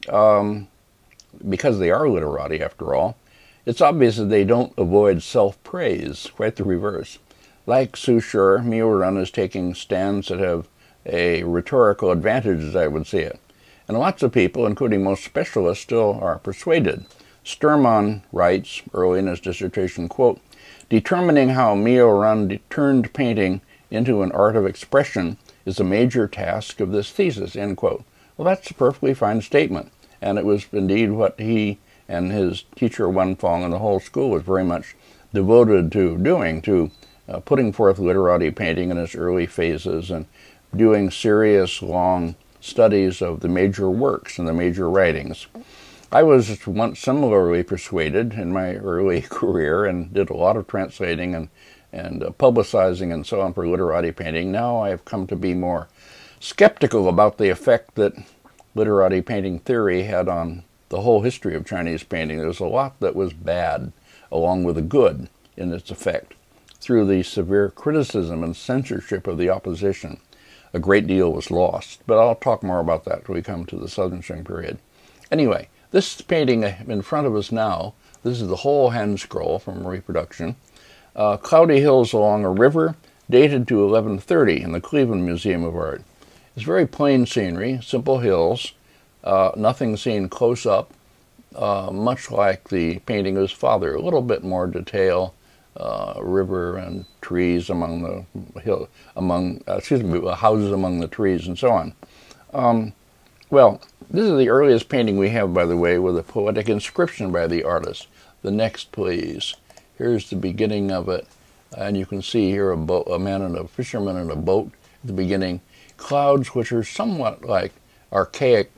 um, because they are literati after all, it's obvious that they don't avoid self-praise, quite the reverse. Like Su Shi, Miao Run is taking stands that have a rhetorical advantage, as I would see it. And lots of people, including most specialists, still are persuaded. Sturman writes, early in his dissertation, quote, determining how Miao Run turned painting into an art of expression is a major task of this thesis, end quote. Well, that's a perfectly fine statement, and it was indeed what he and his teacher Wen Fong and the whole school was very much devoted to doing, to uh, putting forth literati painting in its early phases and doing serious, long studies of the major works and the major writings. I was once similarly persuaded in my early career and did a lot of translating and, and uh, publicizing and so on for literati painting. Now I have come to be more skeptical about the effect that literati painting theory had on the whole history of Chinese painting. There was a lot that was bad, along with the good in its effect. Through the severe criticism and censorship of the opposition, a great deal was lost. But I'll talk more about that when we come to the Southern Song period. Anyway, this painting in front of us now, this is the whole handscroll from reproduction. Uh, Cloudy Hills Along a River, dated to eleven thirty in the Cleveland Museum of Art. It's very plain scenery, simple hills, uh, nothing seen close up, uh, much like the painting of his father. A little bit more detail, uh, river and trees among the hill, among uh, excuse me, houses among the trees and so on. Um, well, this is the earliest painting we have, by the way, with a poetic inscription by the artist. The next, please. Here's the beginning of it, and you can see here a, boat, a man and a fisherman in a boat at the beginning. Clouds which are somewhat like archaic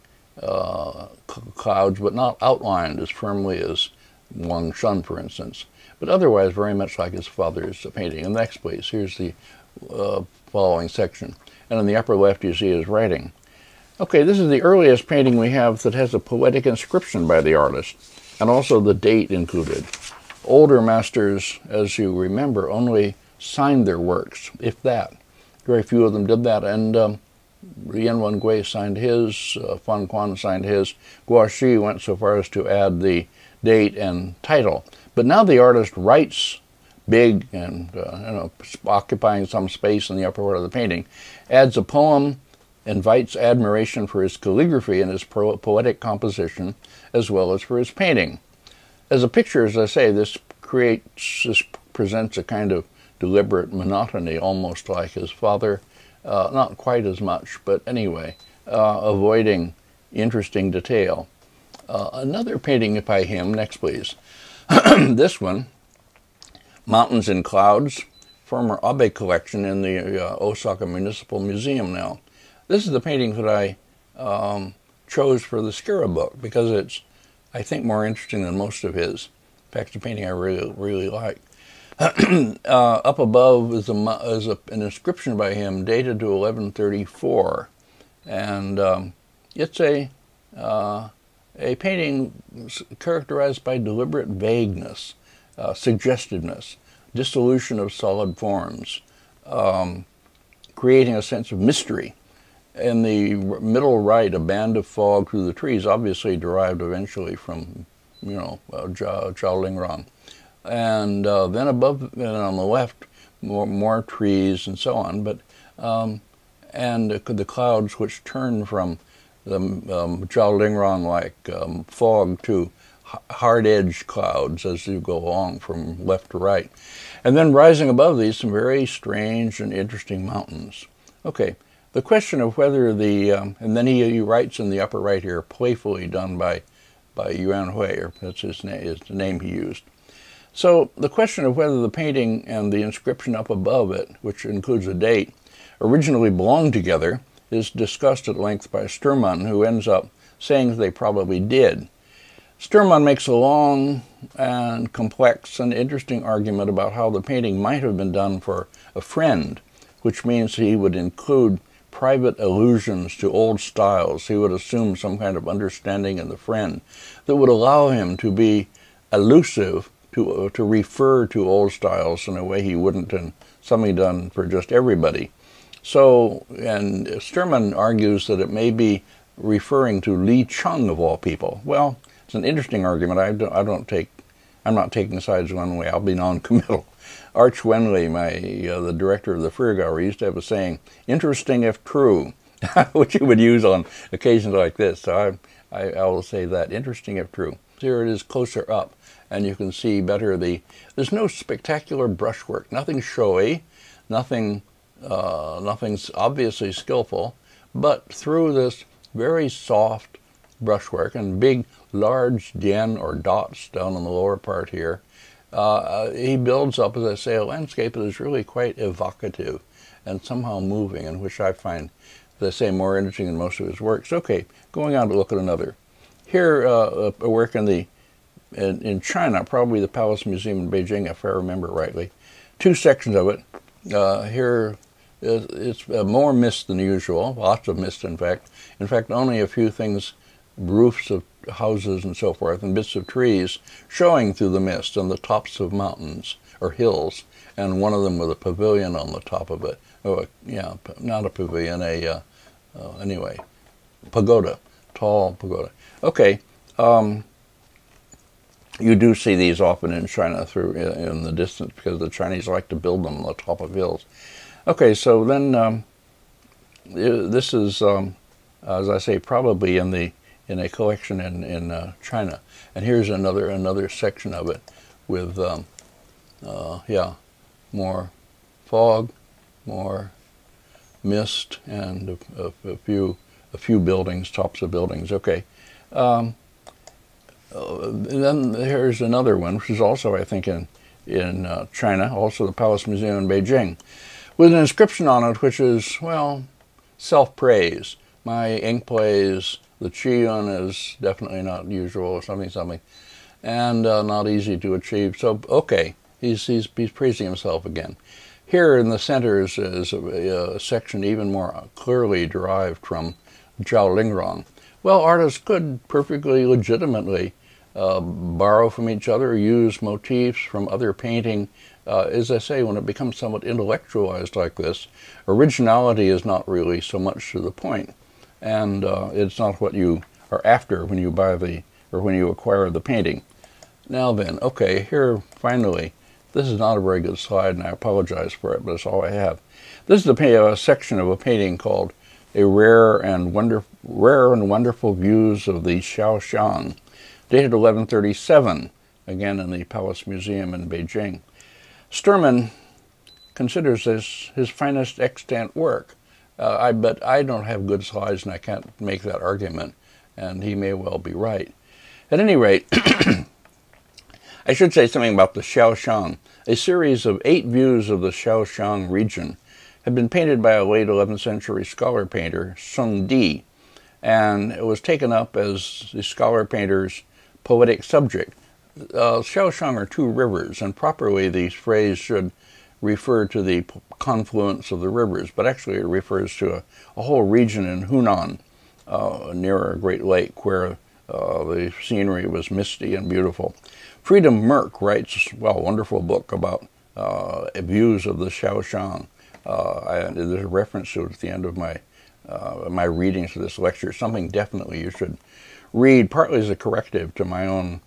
uh, clouds, but not outlined as firmly as Wang Shun, for instance, but otherwise very much like his father's painting. And next, please. Here's the uh, following section. And in the upper left, you see his writing. Okay, this is the earliest painting we have that has a poetic inscription by the artist, and also the date included. Older masters, as you remember, only signed their works, if that. Very few of them did that, and um, Yan Wengui signed his, uh, Fan Quan signed his, Guaxi went so far as to add the date and title. But now the artist writes big and uh, you know, occupying some space in the upper part of the painting, adds a poem, invites admiration for his calligraphy and his pro poetic composition, as well as for his painting. As a picture, as I say, this creates, this presents a kind of deliberate monotony, almost like his father, uh, not quite as much, but anyway, uh, avoiding interesting detail. Uh, another painting by him, next please. This one, Mountains and Clouds, former Abe collection in the uh, Osaka Municipal Museum now. This is the painting that I um, chose for the Skira book because it's, I think, more interesting than most of his. In fact, it's a painting I really, really like. uh, up above is, a, is a, an inscription by him dated to eleven thirty-four, and um, it's a uh, a painting characterized by deliberate vagueness, uh, suggestiveness, dissolution of solid forms, um, creating a sense of mystery. In the middle right, a band of fog through the trees, obviously derived eventually from, you know, uh, Qiao Zhongchang. And uh, then above and on the left, more, more trees and so on. But um, and the clouds which turn from the um, Zhongchang like um, fog to hard-edged clouds as you go along from left to right. And then rising above these, some very strange and interesting mountains. Okay. The question of whether the, um, and then he, he writes in the upper right here, playfully done by, by Yuan Hui, or that's his name, is the name he used. So the question of whether the painting and the inscription up above it, which includes a date, originally belonged together, is discussed at length by Sturman, who ends up saying they probably did. Sturman makes a long and complex and interesting argument about how the painting might have been done for a friend, which means he would include private allusions to old styles. He would assume some kind of understanding in the friend that would allow him to be elusive, to, uh, to refer to old styles in a way he wouldn't in something done for just everybody. So, and Sturman argues that it may be referring to Li Cheng of all people. Well, it's an interesting argument. I don't, I don't take, I'm not taking sides one way. I'll be non-committal. Arch Wenli, my, uh, the director of the Freer Gallery, used to have a saying, interesting if true, which he would use on occasions like this. So I, I, I will say that, interesting if true. Here it is closer up, and you can see better the, there's no spectacular brushwork, nothing showy, nothing, uh, nothing's obviously skillful, but through this very soft brushwork and big, large dian or dots down on the lower part here, Uh, he builds up, as I say, a landscape that is really quite evocative and somehow moving, and which I find, as I say, more interesting than most of his works. Okay, going on to look at another. Here, uh, a work in the in, in China, probably the Palace Museum in Beijing, if I remember rightly. Two sections of it. Uh, here, is, it's uh, more mist than usual, lots of mist, in fact. In fact, only a few things, roofs of houses and so forth, and bits of trees showing through the mist on the tops of mountains or hills, and one of them with a pavilion on the top of it. Oh, yeah, not a pavilion, a, uh, uh, anyway, pagoda, tall pagoda. Okay, um, you do see these often in China through in the distance because the Chinese like to build them on the top of hills. Okay, so then um, this is, um, as I say, probably in the in a collection in in uh, China. And here's another another section of it with, um, uh, yeah, more fog, more mist, and a, a, a few a few buildings, tops of buildings. Okay. Um, uh, then here's another one, which is also, I think, in in uh, China, also the Palace Museum in Beijing, with an inscription on it which is, well, self-praise. My ink plays, the qiyun is definitely not usual, something, something, and uh, not easy to achieve. So, okay, he's, he's, he's praising himself again. Here in the center is, is a, a section even more clearly derived from Zhao Lingrong. Well, artists could perfectly legitimately uh, borrow from each other, use motifs from other painting. Uh, as I say, when it becomes somewhat intellectualized like this, originality is not really so much to the point, and uh, it's not what you are after when you buy the, or when you acquire the painting. Now then, okay, here finally, this is not a very good slide, and I apologize for it, but it's all I have. This is the uh, section of a painting called "A Rare and Wonder, Rare and Wonderful Views of the Xiaoxiang," dated eleven thirty-seven, again in the Palace Museum in Beijing. Sturman considers this his finest extant work. Uh, I bet I don't have good slides, and I can't make that argument, and he may well be right. At any rate, I should say something about the Xiaoxiang. A series of eight views of the Xiaoxiang region had been painted by a late eleventh century scholar painter, Sung Di, and it was taken up as the scholar painter's poetic subject. Uh, Xiaoxiang are two rivers, and properly the phrase should refer to the confluence of the rivers, but actually it refers to a, a whole region in Hunan, uh, near a great lake, where uh, the scenery was misty and beautiful. Freedom Merck writes, well, a wonderful book about uh, views of the Xiaoxiang. Uh, I, there's a reference to it at the end of my uh, my readings of this lecture, something definitely you should read, partly as a corrective to my own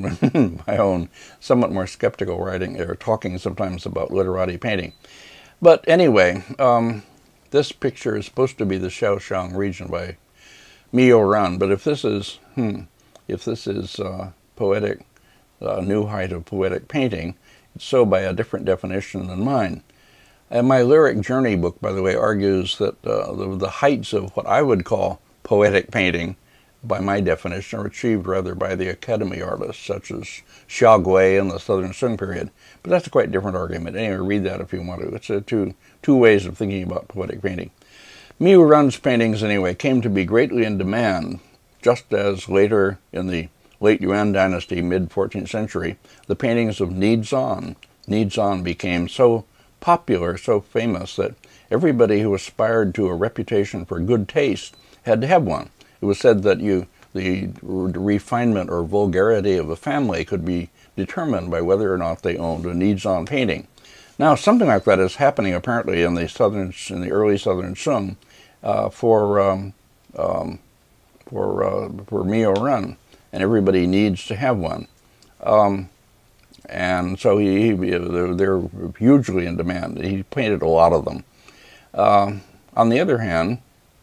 my own somewhat more skeptical writing, or talking sometimes about literati painting. But anyway, um, this picture is supposed to be the Xiaoxiang region by Miao Ran, but if this is, hmm, if this is uh, poetic, a new height of poetic painting, it's so by a different definition than mine. And my Lyric Journey book, by the way, argues that uh, the, the heights of what I would call poetic painting, by my definition, are achieved rather by the Academy artists, such as Xia Gui in the Southern Sung period. But that's a quite different argument. Anyway, read that if you want to. It's uh, two, two ways of thinking about poetic painting. Miao Ran's paintings, anyway, came to be greatly in demand, just as later in the late Yuan dynasty, mid fourteenth century, the paintings of Ni Zan. Ni Zan became so popular, so famous, that everybody who aspired to a reputation for good taste had to have one. It was said that you, the refinement or vulgarity of a family could be determined by whether or not they owned a Ni Zan painting. Now, something like that is happening apparently in the southern, in the early Southern Sung, uh, for um, um, for uh, for Miao Ran, and everybody needs to have one. Um, and so he, he they're, they're hugely in demand. He painted a lot of them. Uh, on the other hand,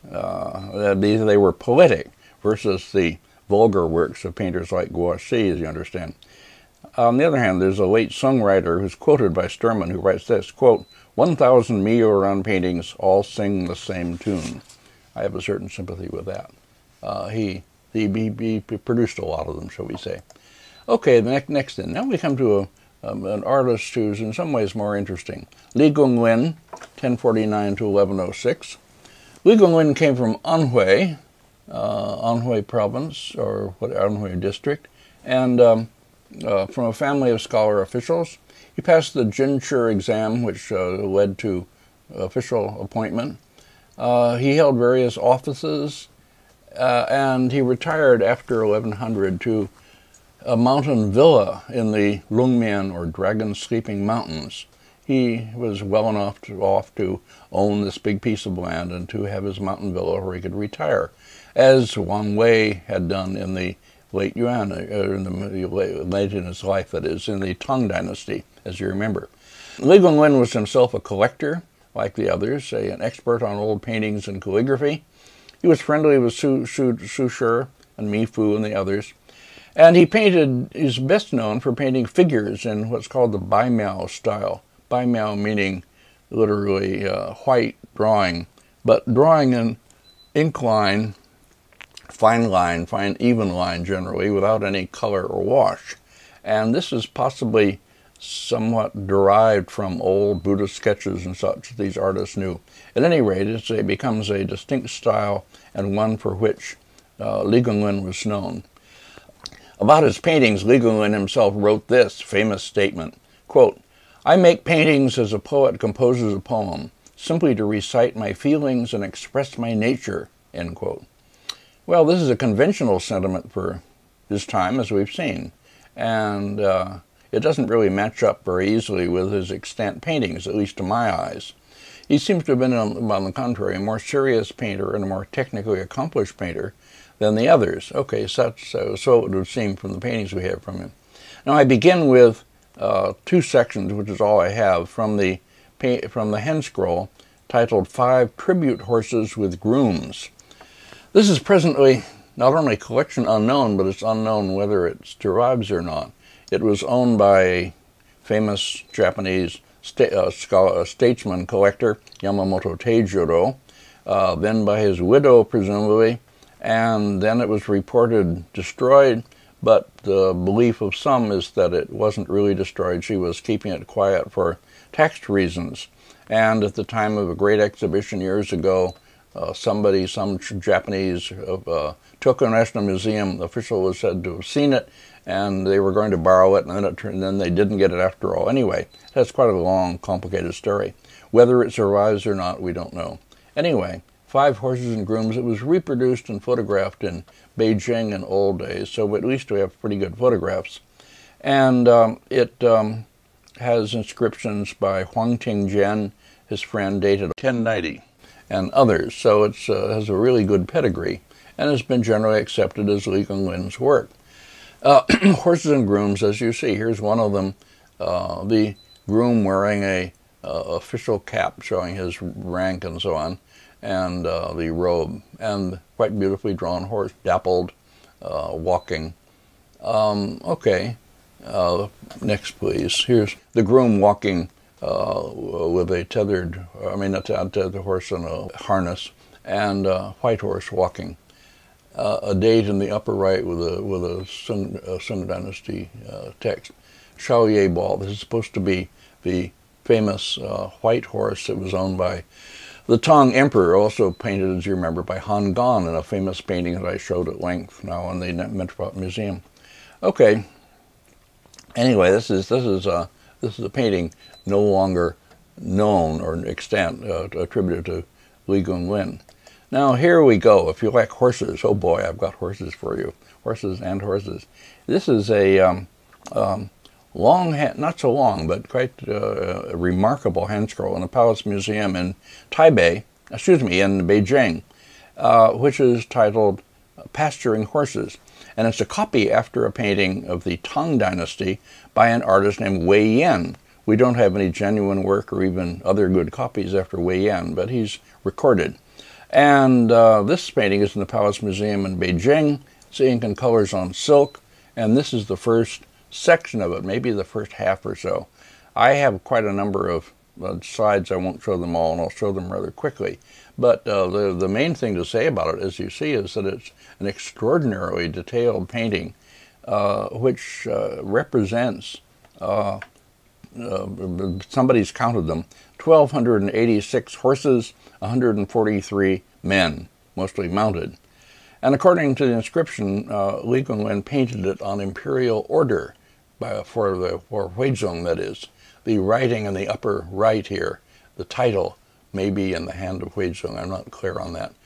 Uh, they, they were poetic versus the vulgar works of painters like Guoxi, as you understand. On the other hand, there's a late Sung writer who's quoted by Sturman, who writes this, quote, one thousand Miao Ran paintings all sing the same tune. I have a certain sympathy with that. Uh, he, he, he, he produced a lot of them, shall we say. Okay, the next, next thing. Now we come to a, um, an artist who's in some ways more interesting. Li Gonglin, ten forty-nine to eleven oh six. Li Gonglin came from Anhui, uh, Anhui province, or what, Anhui district, and um, uh, from a family of scholar officials. He passed the Jinshi exam, which uh, led to official appointment. Uh, he held various offices, uh, and he retired after eleven hundred to a mountain villa in the Lungmian, or Dragon Sleeping Mountains. He was well enough to, off to own this big piece of land and to have his mountain villa where he could retire, as Wang Wei had done in the late Yuan, uh, in the late in his life, that is, in the Tang Dynasty, as you remember. Li Gonglin was himself a collector like the others, a, an expert on old paintings and calligraphy. He was friendly with Su, Su, Su Shi and Mi Fu and the others. And he painted, he's best known for painting figures in what's called the Bai Miao style. Bai Miao meaning literally uh, white drawing, but drawing in ink line, fine line, fine even line generally, without any color or wash. And this is possibly somewhat derived from old Buddhist sketches and such that these artists knew. At any rate, it's a, becomes a distinct style and one for which uh, Li Gonglin was known. About his paintings, Li Gonglin himself wrote this famous statement, quote, "I make paintings as a poet composes a poem, simply to recite my feelings and express my nature," end quote. Well, this is a conventional sentiment for his time, as we've seen, and uh, it doesn't really match up very easily with his extant paintings, at least to my eyes. He seems to have been, on, on the contrary, a more serious painter and a more technically accomplished painter than the others. Okay, such, so, so it would seem from the paintings we have from him. Now I begin with uh, two sections, which is all I have, from the, from the handscroll titled Five Tribute Horses with Grooms. This is presently not only collection unknown, but it's unknown whether it survives or not. It was owned by a famous Japanese sta uh, scholar, uh, statesman collector, Yamamoto Teijiro, uh, then by his widow, presumably, and then it was reported destroyed, but the belief of some is that it wasn't really destroyed. She was keeping it quiet for tax reasons. And at the time of a great exhibition years ago, uh, somebody, some Japanese uh, Tokyo National Museum official was said to have seen it, and they were going to borrow it, and then, it, and then they didn't get it after all. Anyway, that's quite a long, complicated story. Whether it survives or not, we don't know. Anyway, Five Horses and Grooms, it was reproduced and photographed in Beijing in old days, so at least we have pretty good photographs. And um, it um, has inscriptions by Huang Tingjian, his friend, dated ten ninety, and others, so it uh, has a really good pedigree, and has been generally accepted as Li Gonglin's work. Uh, Horses and Grooms, as you see, here's one of them, uh, the groom wearing a uh, official cap showing his rank and so on, and uh, the robe, and quite beautifully drawn horse, dappled, uh, walking. Um, okay, uh, next please. Here's the groom walking uh, with a tethered, I mean, a tethered horse and a harness, and a white horse walking. Uh, a date in the upper right with a with a Sung, a Sung Dynasty uh, text. Shaoye Ball. This is supposed to be the famous uh, white horse that was owned by the Tang Emperor, also painted, as you remember, by Han Gan in a famous painting that I showed at length now in the Metropolitan Museum. Okay. Anyway, this is this is a this is a painting no longer known or extant uh, attributed to Li Gonglin. Now here we go. If you like horses, oh boy, I've got horses for you. Horses and horses. This is a um, um, long, not so long, but quite uh, a remarkable handscroll in the Palace Museum in Taipei, excuse me, in Beijing, uh, which is titled Pasturing Horses. And it's a copy after a painting of the Tang Dynasty by an artist named Wei Yan. We don't have any genuine work or even other good copies after Wei Yan, but he's recorded. And uh, this painting is in the Palace Museum in Beijing. It's ink and colors on silk, and this is the first section of it, maybe the first half or so. I have quite a number of uh, slides. I won't show them all, and I'll show them rather quickly. But uh, the, the main thing to say about it, as you see, is that it's an extraordinarily detailed painting, uh, which uh, represents, uh, uh, somebody's counted them, one thousand two hundred eighty-six horses, one hundred forty-three men, mostly mounted. And according to the inscription, uh, Li Gonglin painted it on imperial order by, for the for Huizong, that is. The writing in the upper right here, the title may be in the hand of Huizong. I'm not clear on that.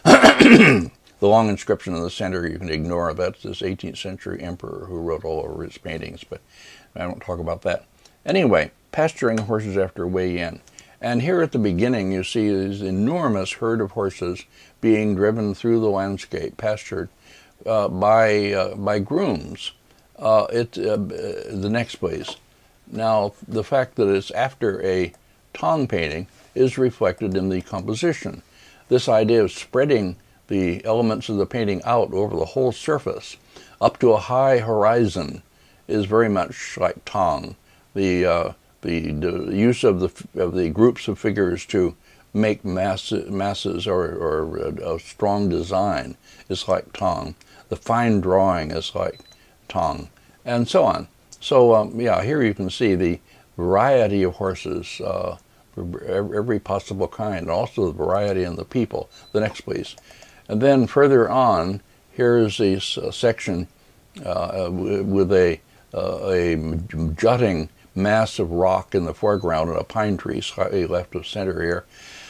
The long inscription in the center you can ignore. That's this eighteenth century emperor who wrote all over his paintings, but I won't talk about that. Anyway, pasturing horses after Wei Yan. And here at the beginning you see this enormous herd of horses being driven through the landscape, pastured uh, by, uh, by grooms. Uh, it, uh, the next please. Now, the fact that it's after a Tang painting, is reflected in the composition. This idea of spreading the elements of the painting out over the whole surface up to a high horizon is very much like Tang. The, uh, the, the use of the, of the groups of figures to make mass, masses or, or a, a strong design is like Tang. The fine drawing is like Tang, and so on. So um, yeah, here you can see the variety of horses, uh, every possible kind, and also the variety in the people. The next, please. And then further on, here's a uh, section uh, with a, uh, a jutting mass of rock in the foreground and a pine tree slightly left of center here.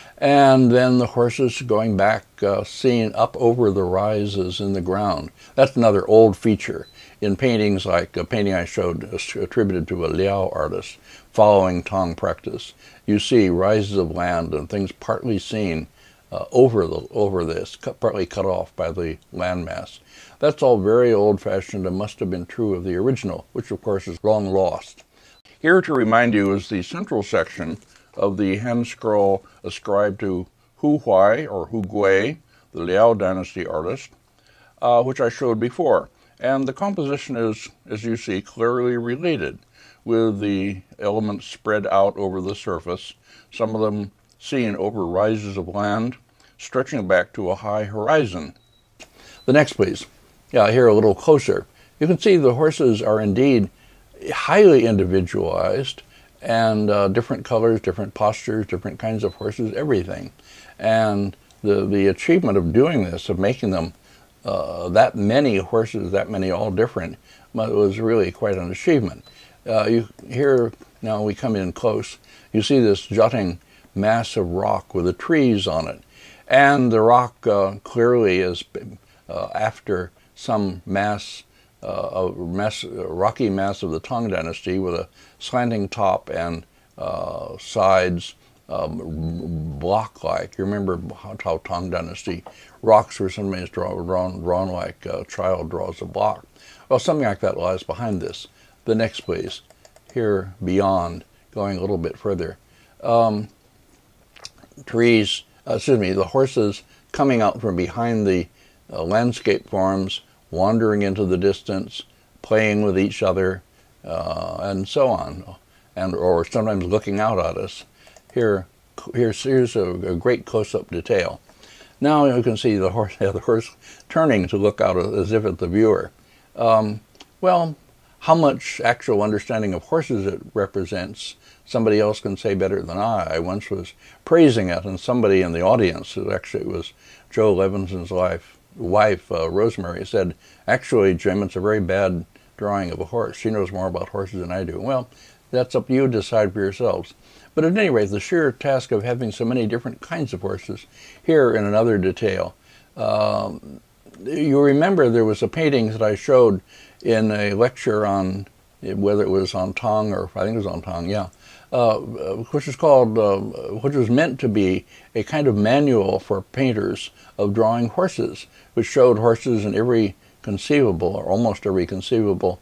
And then the horses going back, uh, seen up over the rises in the ground. That's another old feature in paintings like a painting I showed attributed to a Liao artist following Tang practice. You see rises of land and things partly seen uh, over, the, over this, cut, partly cut off by the landmass. That's all very old-fashioned and must have been true of the original, which of course is long lost. Here to remind you is the central section of the hand scroll ascribed to Hu Huai or Hu Gui, the Liao dynasty artist, uh, which I showed before. And the composition is, as you see, clearly related, with the elements spread out over the surface, some of them seen over rises of land, stretching back to a high horizon. The next, please. Yeah, here a little closer. You can see the horses are indeed highly individualized, and uh, different colors, different postures, different kinds of horses, everything. And the, the achievement of doing this, of making them uh, that many horses, that many all different, was really quite an achievement. Uh, you here, now we come in close, you see this jutting mass of rock with the trees on it. And the rock uh, clearly is uh, after some mass Uh, a mass, a rocky mass of the Tang dynasty with a slanting top and uh, sides um, block-like. You remember how, how Tang dynasty rocks were sometimes draw, drawn, drawn like a child draws a block. Well, something like that lies behind this. The next, please. Here beyond, going a little bit further. Um, trees, uh, excuse me, the horses coming out from behind the uh, landscape forms, wandering into the distance, playing with each other, uh, and so on, and or sometimes looking out at us. Here, here's, here's a, a great close-up detail. Now you can see the horse, the horse turning to look out as if at the viewer. Um, well, how much actual understanding of horses it represents, somebody else can say better than I. I once was praising it, and somebody in the audience, it actually was Joe Levinson's wife, wife uh, Rosemary, said, actually, Jim, it's a very bad drawing of a horse. She knows more about horses than I do. Well, that's up to you to decide for yourselves. But at any rate, the sheer task of having so many different kinds of horses, here in another detail. Um, you remember there was a painting that I showed in a lecture on, whether it was on Tang or, I think it was on Tang, yeah, uh, which is called, uh, which was meant to be a kind of manual for painters of drawing horses, which showed horses in every conceivable, or almost every conceivable,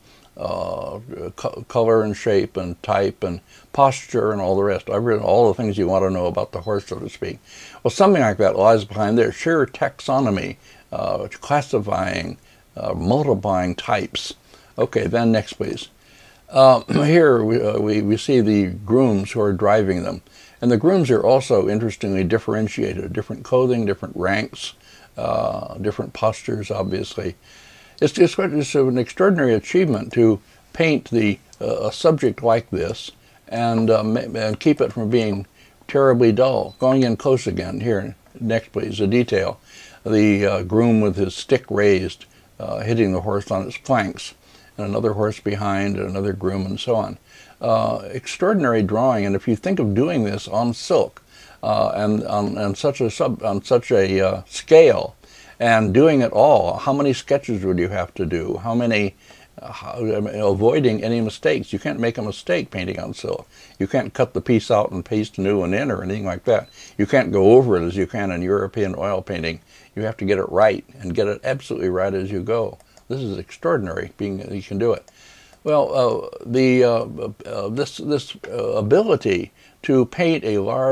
uh, co color and shape and type and posture and all the rest. I've written all the things you want to know about the horse, so to speak. Well, something like that lies behind there. Sheer taxonomy, uh, classifying, uh, multiplying types. Okay, then next, please. Uh, here we, uh, we, we see the grooms who are driving them. And the grooms are also interestingly differentiated, different clothing, different ranks, uh, different postures, obviously. It's, it's, it's an extraordinary achievement to paint the, uh, a subject like this and, um, and keep it from being terribly dull. Going in close again, here, next please, a detail. The uh, groom with his stick raised, uh, hitting the horse on its flanks, and another horse behind, and another groom, and so on. Uh, extraordinary drawing, and if you think of doing this on silk, uh, and on, on such a sub, on such a uh, scale, and doing it all, how many sketches would you have to do? How many, uh, how, I mean, avoiding any mistakes? You can't make a mistake painting on silk. You can't cut the piece out and paste a new one in or anything like that. You can't go over it as you can in European oil painting. You have to get it right, and get it absolutely right as you go. This is extraordinary, being that you can do it. Well, uh, the uh, uh, this this uh, ability to paint a large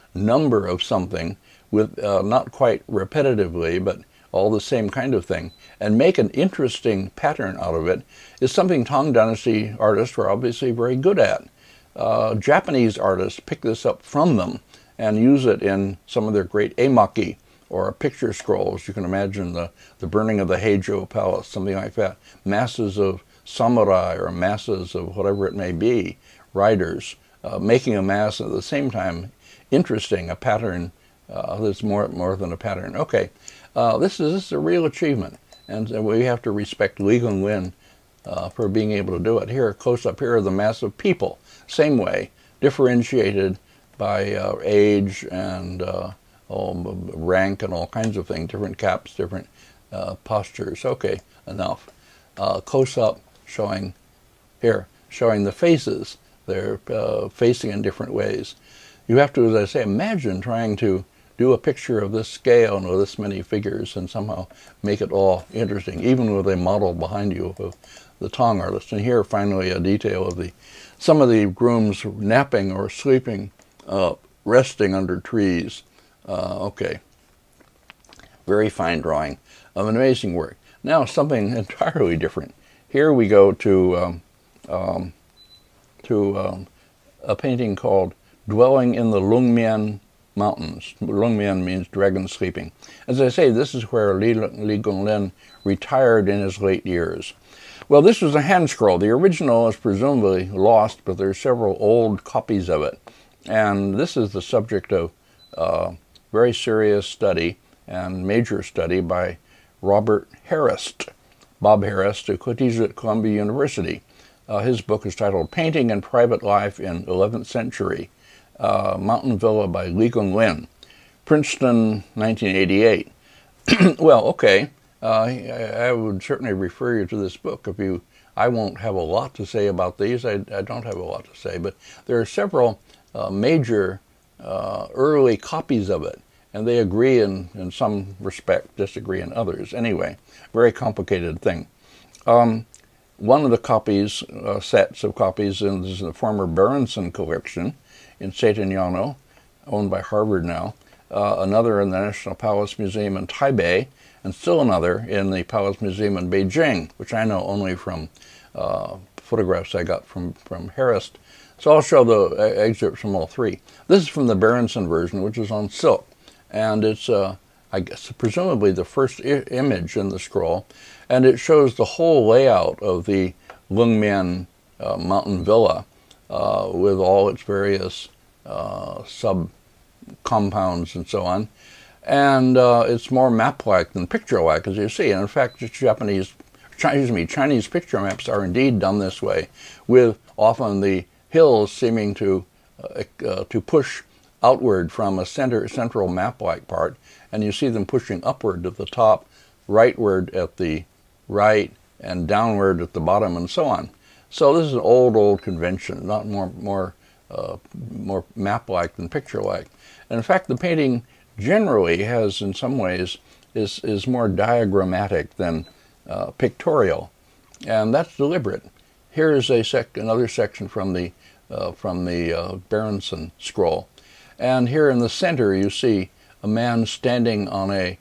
number of something with uh, not quite repetitively, but all the same kind of thing, and make an interesting pattern out of it, is something Tang Dynasty artists were obviously very good at. Uh, Japanese artists pick this up from them and use it in some of their great emaki, or picture scrolls. You can imagine the, the burning of the Heijo Palace, something like that. Masses of samurai, or masses of whatever it may be, riders, uh, making a mass at the same time interesting, a pattern uh, that's more, more than a pattern. Okay, uh, this, is, this is a real achievement, and we have to respect Li Gonglin uh, for being able to do it. Here, close up here are the mass of people, same way, differentiated by uh, age and uh, oh, rank and all kinds of things, different caps, different uh, postures. Okay, enough. Uh, close up, showing here, showing the faces. They're uh, facing in different ways. You have to, as I say, imagine trying to do a picture of this scale and with this many figures and somehow make it all interesting, even with a model behind you of the Tang artist. And here, finally, a detail of the some of the grooms napping or sleeping, uh, resting under trees. Uh, okay, very fine drawing of an amazing work. Now, something entirely different. Here we go to um, um, to um, a painting called Dwelling in the Lungmian Mountains. Lungmian means dragon sleeping. As I say, this is where Li, Li Gonglin retired in his late years. Well, this was a hand scroll. The original is presumably lost, but there are several old copies of it. And this is the subject of uh, very serious study and major study by Robert Harrist, Bob Harrist, who teaches at Columbia University. Uh, his book is titled Painting and Private Life in eleventh Century, uh, Mountain Villa by Li Gonglin, Princeton, nineteen eighty-eight. Well, okay, uh, I, I would certainly refer you to this book. If you, I won't have a lot to say about these. I, I don't have a lot to say, but there are several uh, major uh, early copies of it, and they agree in, in some respect, disagree in others. Anyway, very complicated thing. Um, one of the copies, uh, sets of copies, in, is the former Berenson collection in Setanyano, owned by Harvard now. Uh, another in the National Palace Museum in Taipei, and still another in the Palace Museum in Beijing, which I know only from uh, photographs I got from, from Harrist. So I'll show the uh, excerpts from all three. This is from the Berenson version, which is on silk. And it's, uh, I guess, presumably the first I image in the scroll. And it shows the whole layout of the Lungmian uh, mountain villa uh, with all its various uh, sub-compounds and so on. And uh, it's more map-like than picture-like, as you see. And in fact, Japanese, Chinese, me, Chinese picture maps are indeed done this way, with often the hills seeming to, uh, uh, to push outward from a center, central map-like part, and you see them pushing upward at the top, rightward at the right, and downward at the bottom, and so on. So this is an old, old convention, not more, more, uh, more map-like than picture-like. And in fact, the painting generally has, in some ways, is, is more diagrammatic than uh, pictorial, and that's deliberate. Here is a sec another section from the, uh, from the uh, Berenson scroll. And here in the center, you see a man standing on a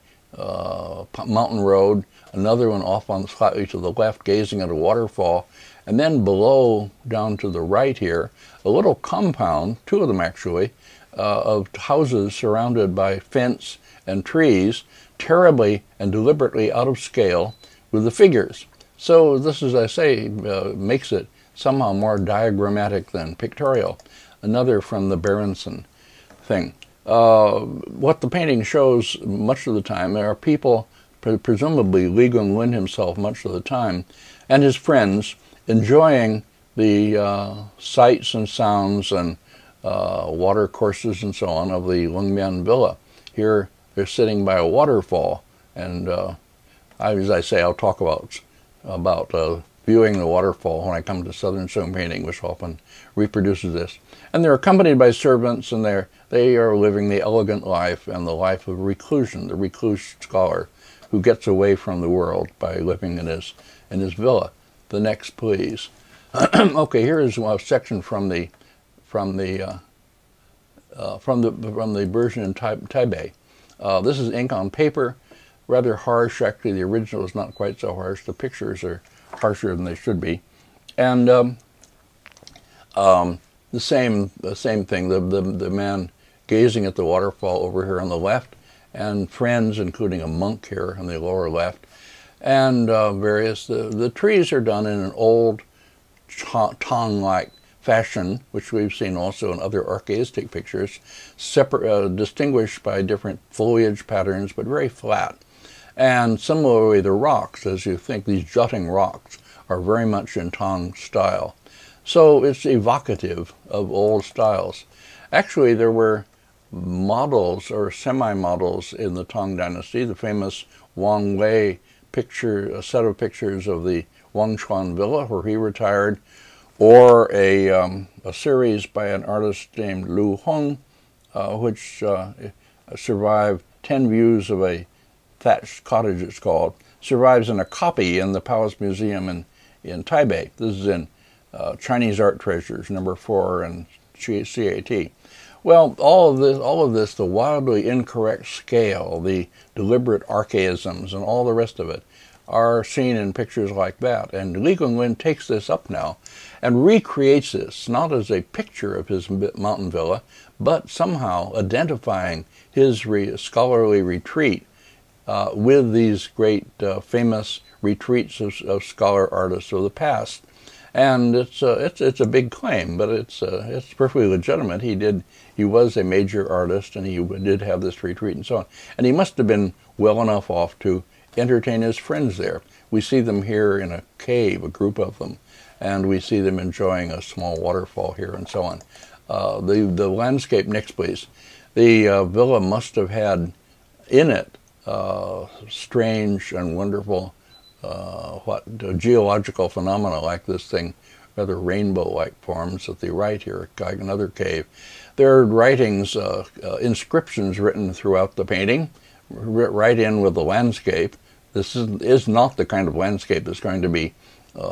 uh, mountain road, another one off on slightly to the left, gazing at a waterfall, and then below, down to the right here, a little compound, two of them actually, uh, of houses surrounded by fence and trees, terribly and deliberately out of scale with the figures. So this, as I say, uh, makes it somehow more diagrammatic than pictorial. Another from the Berenson thing. Uh, what the painting shows much of the time, there are people, pre presumably Li Gonglin himself much of the time, and his friends enjoying the uh, sights and sounds and uh, water courses and so on of the Lungmian villa. Here they're sitting by a waterfall, and uh, I, as I say, I'll talk about, about uh, viewing the waterfall when I come to Southern Stone painting, which often reproduces this. And they're accompanied by servants, and they're, they are living the elegant life and the life of reclusion, the recluse scholar who gets away from the world by living in his, in his villa. The next, please. Okay, here is a section from the, from the uh, uh, from the from the version in Taipei. Uh, this is ink on paper, rather harsh. Actually, the original is not quite so harsh. The pictures are harsher than they should be, and um, um, the same the same thing. The, the the man gazing at the waterfall over here on the left, and friends, including a monk here on the lower left, and uh, various. The the trees are done in an old Tang-like fashion, which we've seen also in other archaistic pictures, separate, uh, distinguished by different foliage patterns, but very flat. And similarly, the rocks, as you think, these jutting rocks are very much in Tang style. So it's evocative of old styles. Actually, there were models or semi-models in the Tang Dynasty, the famous Wang Wei picture, a set of pictures of the Wangchuan Villa, where he retired, or a, um, a series by an artist named Lu Hong, uh, which uh, survived ten views of a thatched cottage, it's called, survives in a copy in the Palace Museum in, in Taipei. This is in uh, Chinese Art Treasures, number four, and C A T. Well, all of this, all of this, the wildly incorrect scale, the deliberate archaisms, and all the rest of it, are seen in pictures like that. And Li Gonglin takes this up now and recreates this, not as a picture of his mountain villa, but somehow identifying his re scholarly retreat uh, with these great uh, famous retreats of, of scholar artists of the past. And it's uh, it's it's a big claim, but it's uh, it's perfectly legitimate. He did he was a major artist, and he did have this retreat and so on. And he must have been well enough off to entertain his friends there. We see them here in a cave, a group of them, and we see them enjoying a small waterfall here and so on. Uh, the the landscape next, please. The uh, villa must have had in it uh, strange and wonderful uh, what uh, geological phenomena like this thing, rather rainbow-like forms at the right here, like another cave. There are writings, uh, uh, inscriptions written throughout the painting, right in with the landscape. This is, is not the kind of landscape that's going to be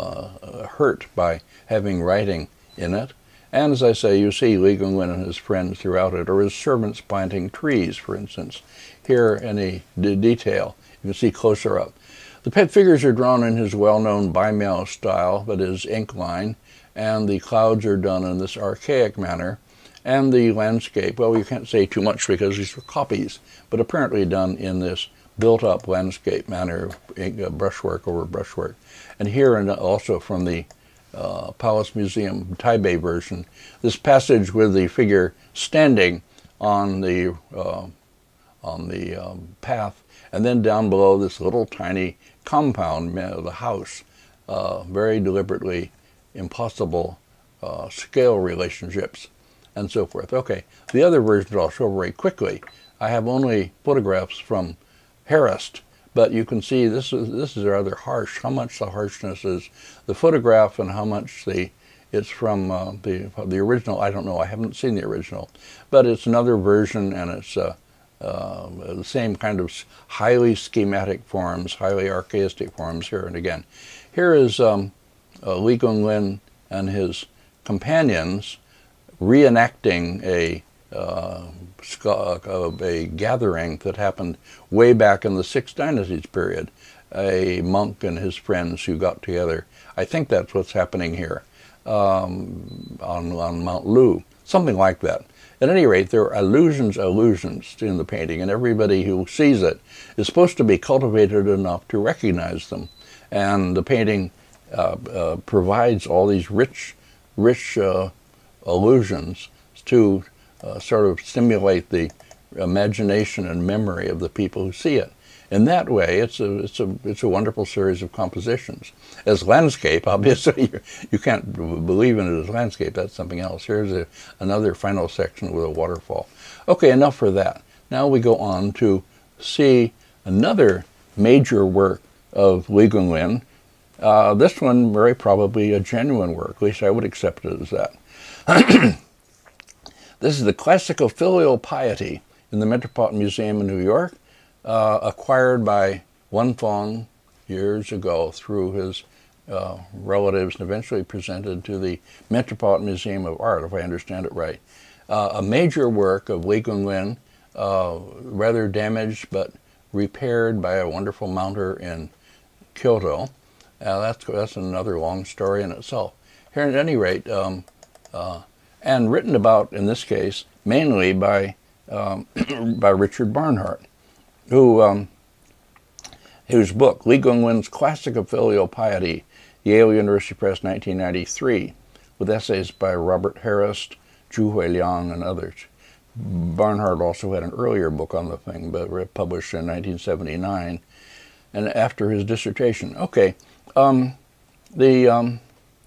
uh, hurt by having writing in it. And as I say, you see Li Gonglin and his friends throughout it, or his servants planting trees, for instance. Here, any detail, you can see closer up. The pet figures are drawn in his well-known Baimiao style, that is ink line, and the clouds are done in this archaic manner. And the landscape, well, you can't say too much because these are copies, but apparently done in this built-up landscape manner, uh, brushwork over brushwork. And here, and also from the uh, Palace Museum Taipei version, this passage with the figure standing on the uh, on the um, path, and then down below this little tiny compound, the house, uh, very deliberately impossible uh, scale relationships, and so forth. Okay, the other versions I'll show very quickly. I have only photographs from Harris, but you can see this is this is rather harsh. How much the harshness is the photograph, and how much the it's from uh, the the original. I don't know. I haven't seen the original, but it's another version, and it's uh, uh, the same kind of highly schematic forms, highly archaistic forms here and again. Here is um, uh, Li Gonglin and his companions reenacting a uh, of a gathering that happened way back in the Six Dynasties period. A monk and his friends who got together. I think that's what's happening here um, on, on Mount Lu, something like that. At any rate, there are allusions, allusions in the painting, and everybody who sees it is supposed to be cultivated enough to recognize them. And the painting uh, uh, provides all these rich, rich uh, allusions to Uh, sort of stimulate the imagination and memory of the people who see it. In that way, it's a it's a it's a wonderful series of compositions. As landscape, obviously, you, you can't believe in it as landscape. That's something else. Here's a, another final section with a waterfall. Okay, enough for that. Now we go on to see another major work of Li Gonglin. Uh, this one very probably a genuine work. At least I would accept it as that. This is the Classical Filial Piety in the Metropolitan Museum in New York, uh, acquired by Wen Fong years ago through his uh, relatives and eventually presented to the Metropolitan Museum of Art, if I understand it right. Uh, a major work of Li Gonglin, uh, rather damaged but repaired by a wonderful mounter in Kyoto. Uh, that's, that's another long story in itself. Here, at any rate, um, uh, and written about, in this case, mainly by, um, by Richard Barnhart, who, um, whose book, Li Gonglin's Classic of Filial Piety, Yale University Press, nineteen ninety-three, with essays by Robert Harris, Zhu Huiliang, and others. Barnhart also had an earlier book on the thing, but published in nineteen seventy-nine, and after his dissertation. Okay, um, the um,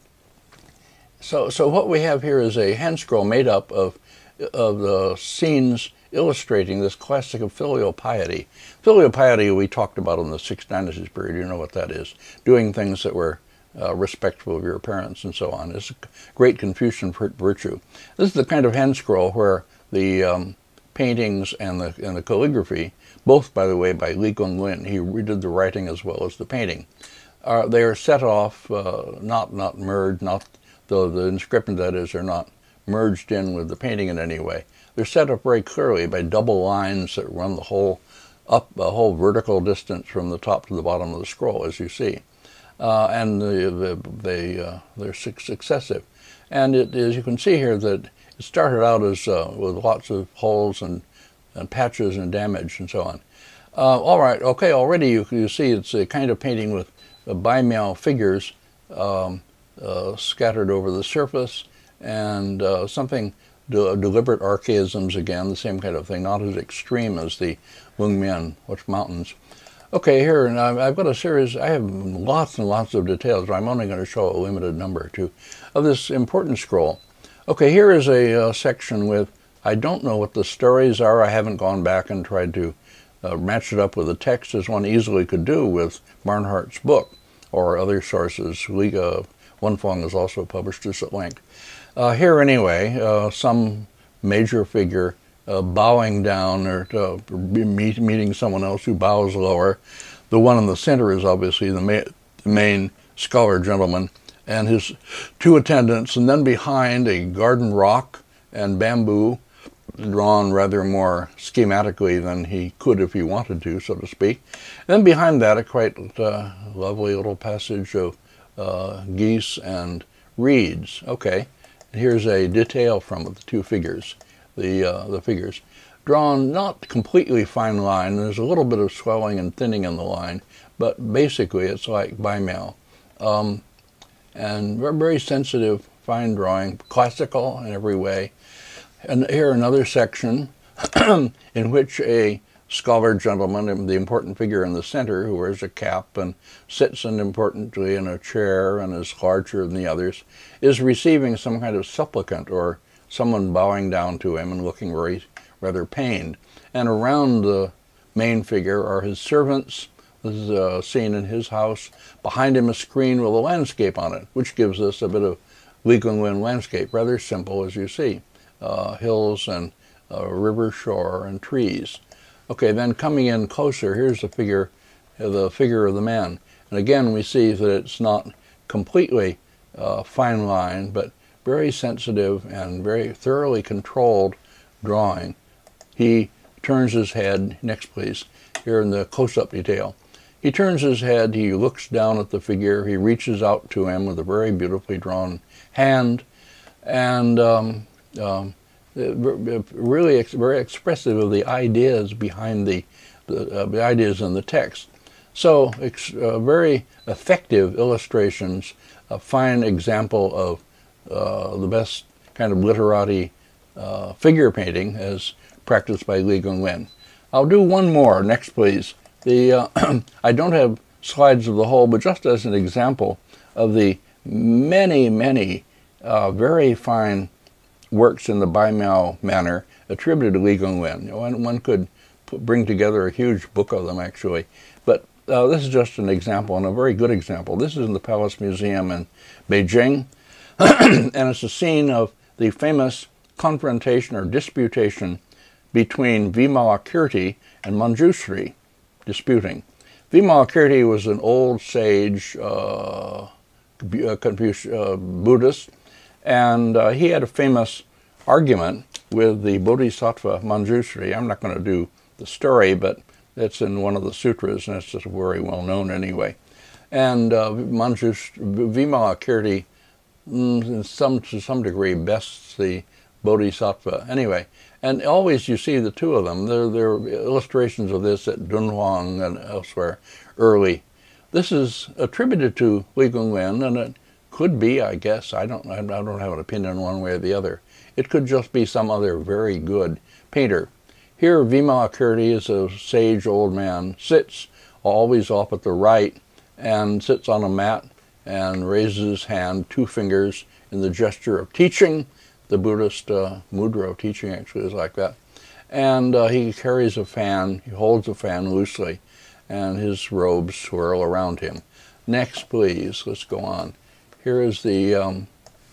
so so what we have here is a handscroll made up of of the scenes illustrating this classic of filial piety. Filial piety we talked about in the Six Dynasties period. You know what that is: doing things that were Uh, respectful of your parents and so on. It's a great Confucian virtue. This is the kind of handscroll where the um, paintings and the and the calligraphy, both by the way by Li Gonglin, he redid the writing as well as the painting. Uh, they are set off, uh, not not merged, not the the inscription that is, are not merged in with the painting in any way. They're set up very clearly by double lines that run the whole up a whole vertical distance from the top to the bottom of the scroll, as you see. Uh, and the, the, they, uh, they're successive. And it, as you can see here, that it started out as uh, with lots of holes and, and patches and damage and so on. Uh, all right, okay, already you, you see it's a kind of painting with uh, bimail figures um, uh, scattered over the surface, and uh, something, de deliberate archaisms again, the same kind of thing, not as extreme as the Lungmian, which mountains. Okay, here, and I've got a series, I have lots and lots of details, but I'm only going to show a limited number or two of this important scroll. Okay, here is a uh, section with, I don't know what the stories are, I haven't gone back and tried to uh, match it up with the text as one easily could do with Barnhart's book or other sources. Liga Wenfeng is also published this at length. Uh, here anyway, uh, some major figure Uh, bowing down or uh, meet, meeting someone else who bows lower. The one in the center is obviously the, ma the main scholar gentleman and his two attendants, and then behind a garden rock and bamboo, drawn rather more schematically than he could if he wanted to, so to speak. And then behind that a quite uh, lovely little passage of uh, geese and reeds. Okay, and here's a detail from it, the two figures. The, uh, the figures, drawn not completely fine line. There's a little bit of swelling and thinning in the line, but basically it's like bimail. Um, and very sensitive, fine drawing, classical in every way. And here another section in which a scholar gentleman, the important figure in the center, who wears a cap and sits in importantly in a chair and is larger than the others, is receiving some kind of supplicant or someone bowing down to him and looking very rather pained. And around the main figure are his servants. This is a scene in his house. Behind him a screen with a landscape on it, which gives us a bit of Li Gonglin landscape, rather simple as you see. Uh, hills and uh, river shore and trees. Okay, then coming in closer, here's the figure, the figure of the man. And again we see that it's not completely uh, fine line, but very sensitive and very thoroughly controlled drawing. He turns his head, next please, here in the close-up detail. He turns his head, he looks down at the figure, he reaches out to him with a very beautifully drawn hand, and um, um, really ex very expressive of the ideas behind the, the, uh, the ideas in the text. So, ex uh, very effective illustrations, a fine example of Uh, the best kind of literati uh, figure painting as practiced by Li Gonglin. I'll do one more, next please. The, uh, I don't have slides of the whole, but just as an example of the many, many uh, very fine works in the bimail manner attributed to Li Gonglin. One, one could put, bring together a huge book of them actually, but uh, this is just an example, and a very good example. This is in the Palace Museum in Beijing. And it's a scene of the famous confrontation or disputation between Vimalakirti and Manjushri, disputing. Vimalakirti was an old sage, uh, Confucius, uh, Buddhist, and uh, he had a famous argument with the Bodhisattva Manjushri. I'm not going to do the story, but it's in one of the sutras, and it's just very well known anyway. And uh, Manjushri, Vimalakirti, mm, some, to some degree, bests the Bodhisattva. Anyway, and always you see the two of them. There, there are illustrations of this at Dunhuang and elsewhere early. This is attributed to Li Gonglin, and it could be, I guess, I don't, I don't have an opinion one way or the other. It could just be some other very good painter. Here, Vimalakirti is a sage old man, sits always off at the right, and sits on a mat and raises his hand, two fingers, in the gesture of teaching. The Buddhist uh, mudra of teaching actually is like that. And uh, he carries a fan, he holds a fan loosely, and his robes swirl around him. Next, please, let's go on. Here is the um,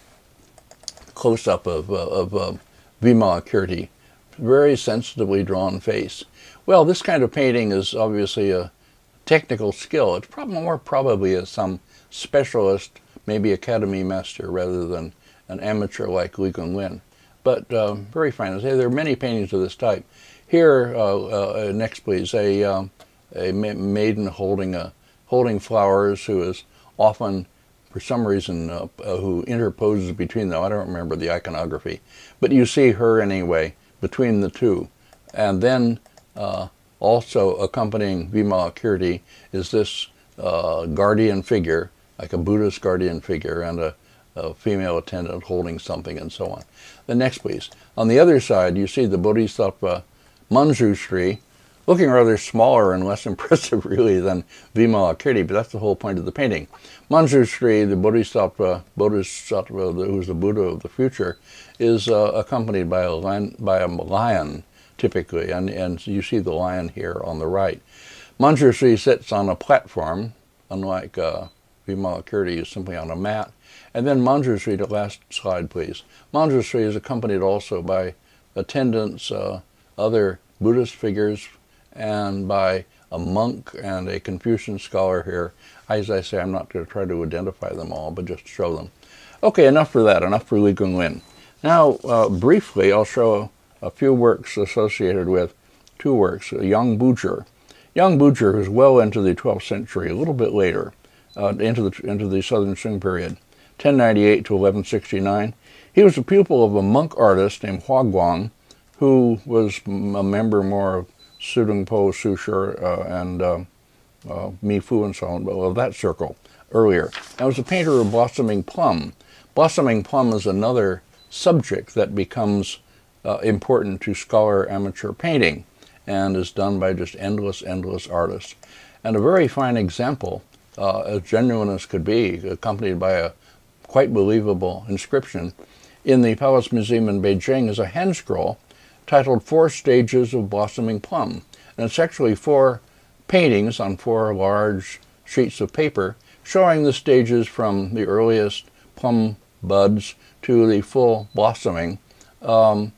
close-up of, uh, of uh, Vimalakirti. Very sensitively drawn face. Well, this kind of painting is obviously a technical skill. It's probably more probably as some specialist, maybe academy master, rather than an amateur like Li Gonglin. But uh, very fine. There are many paintings of this type. Here, uh, uh, next please, a, um, a maiden holding a holding flowers who is often, for some reason, uh, uh, who interposes between them. I don't remember the iconography, but you see her anyway between the two. And then uh, also accompanying Vimalakirti is this uh, guardian figure, like a Buddhist guardian figure, and a, a female attendant holding something, and so on. The next, please. On the other side, you see the Bodhisattva Manjushri, looking rather smaller and less impressive, really, than Vimalakirti, but that's the whole point of the painting. Manjushri, the Bodhisattva, Bodhisattva, who's the Buddha of the future, is uh, accompanied by a lion, by a lion typically, and, and you see the lion here on the right. Manjushri sits on a platform, unlike uh, Vimalakirti is simply on a mat. And then Manjushri, the last slide, please. Manjushri is accompanied also by attendants, uh, other Buddhist figures, and by a monk and a Confucian scholar here. As I say, I'm not going to try to identify them all, but just show them. Okay, enough for that, enough for Li Gonglin. Now, uh, briefly, I'll show a few works associated with two works, Yang Buzhi. Yang Buzhi was well into the twelfth century, a little bit later, uh, into, the, into the Southern Sung period, ten ninety-eight to eleven sixty-nine. He was a pupil of a monk artist named Hua Guang, who was a member more of Su Dongpo, Su Shi, uh, and uh, uh, Mi Fu and so on, of that circle earlier. And was a painter of blossoming plum. Blossoming plum is another subject that becomes uh, important to scholar amateur painting and is done by just endless, endless artists. And a very fine example, uh, as genuine as could be, accompanied by a quite believable inscription, in the Palace Museum in Beijing is a handscroll titled Four Stages of Blossoming Plum. And it's actually four paintings on four large sheets of paper showing the stages from the earliest plum buds to the full blossoming, um,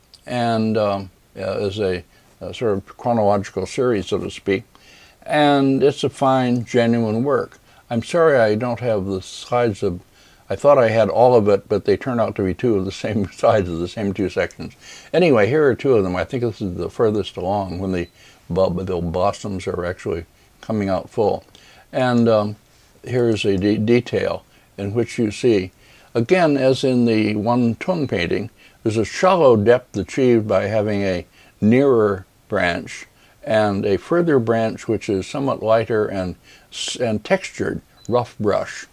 and um, uh, as a, a sort of chronological series, so to speak. And it's a fine, genuine work. I'm sorry I don't have the slides of, I thought I had all of it, but they turn out to be two of the same sides of the same two sections. Anyway, here are two of them. I think this is the furthest along when the, the blossoms are actually coming out full. And um, here's a de detail in which you see, again, as in the Wan Tung painting, there's a shallow depth achieved by having a nearer branch and a further branch which is somewhat lighter and, and textured, rough brush.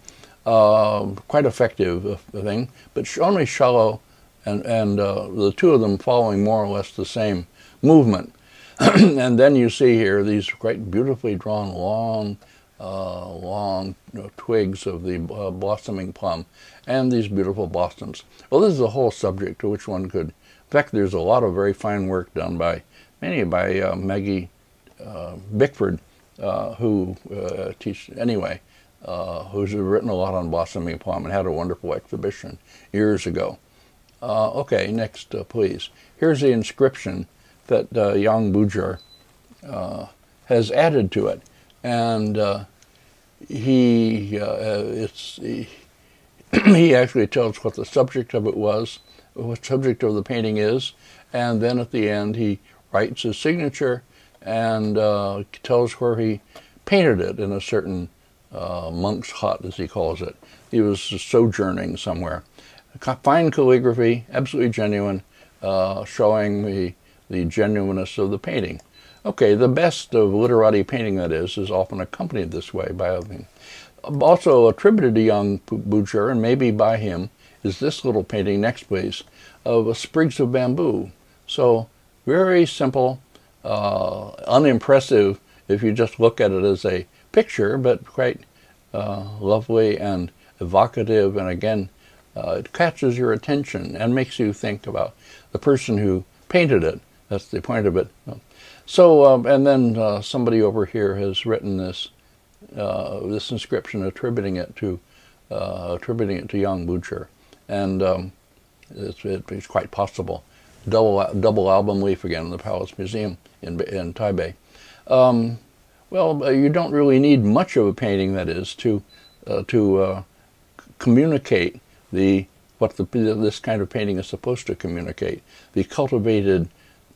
Uh, quite effective uh, thing, but only shallow, and, and uh, the two of them following more or less the same movement. And then you see here these quite beautifully drawn long, uh, long you know, twigs of the uh, blossoming plum, and these beautiful blossoms. Well, this is a whole subject to which one could, in fact, there's a lot of very fine work done by, many by uh, Maggie uh, Bickford, uh, who uh, teach, anyway, uh, who's written a lot on blossoming plum and had a wonderful exhibition years ago. Uh, okay, next, uh, please. Here's the inscription that uh, Yang Buzhi uh, has added to it, and uh, he, uh, it's, he, he actually tells what the subject of it was, what subject of the painting is, and then at the end he writes his signature and uh, tells where he painted it in a certain uh, monk's hut, as he calls it. He was sojourning somewhere. Fine calligraphy, absolutely genuine, uh, showing the, the genuineness of the painting. Okay, the best of literati painting, that is, is often accompanied this way by a thing. Also attributed to young Buzhou, and maybe by him, is this little painting, next please, of sprigs of bamboo. So very simple, uh, unimpressive if you just look at it as a picture, but quite uh, lovely and evocative, and again, uh, it catches your attention and makes you think about the person who painted it. That's the point of it. So, um, and then uh, somebody over here has written this uh, this inscription attributing it to uh, attributing it to young Buzhou, and um, it's, it, it's quite possible. Double double album leaf again in the Palace Museum in in Taipei. Um, well, uh, you don't really need much of a painting, that is, to uh, to uh, communicate the what the this kind of painting is supposed to communicate: the cultivated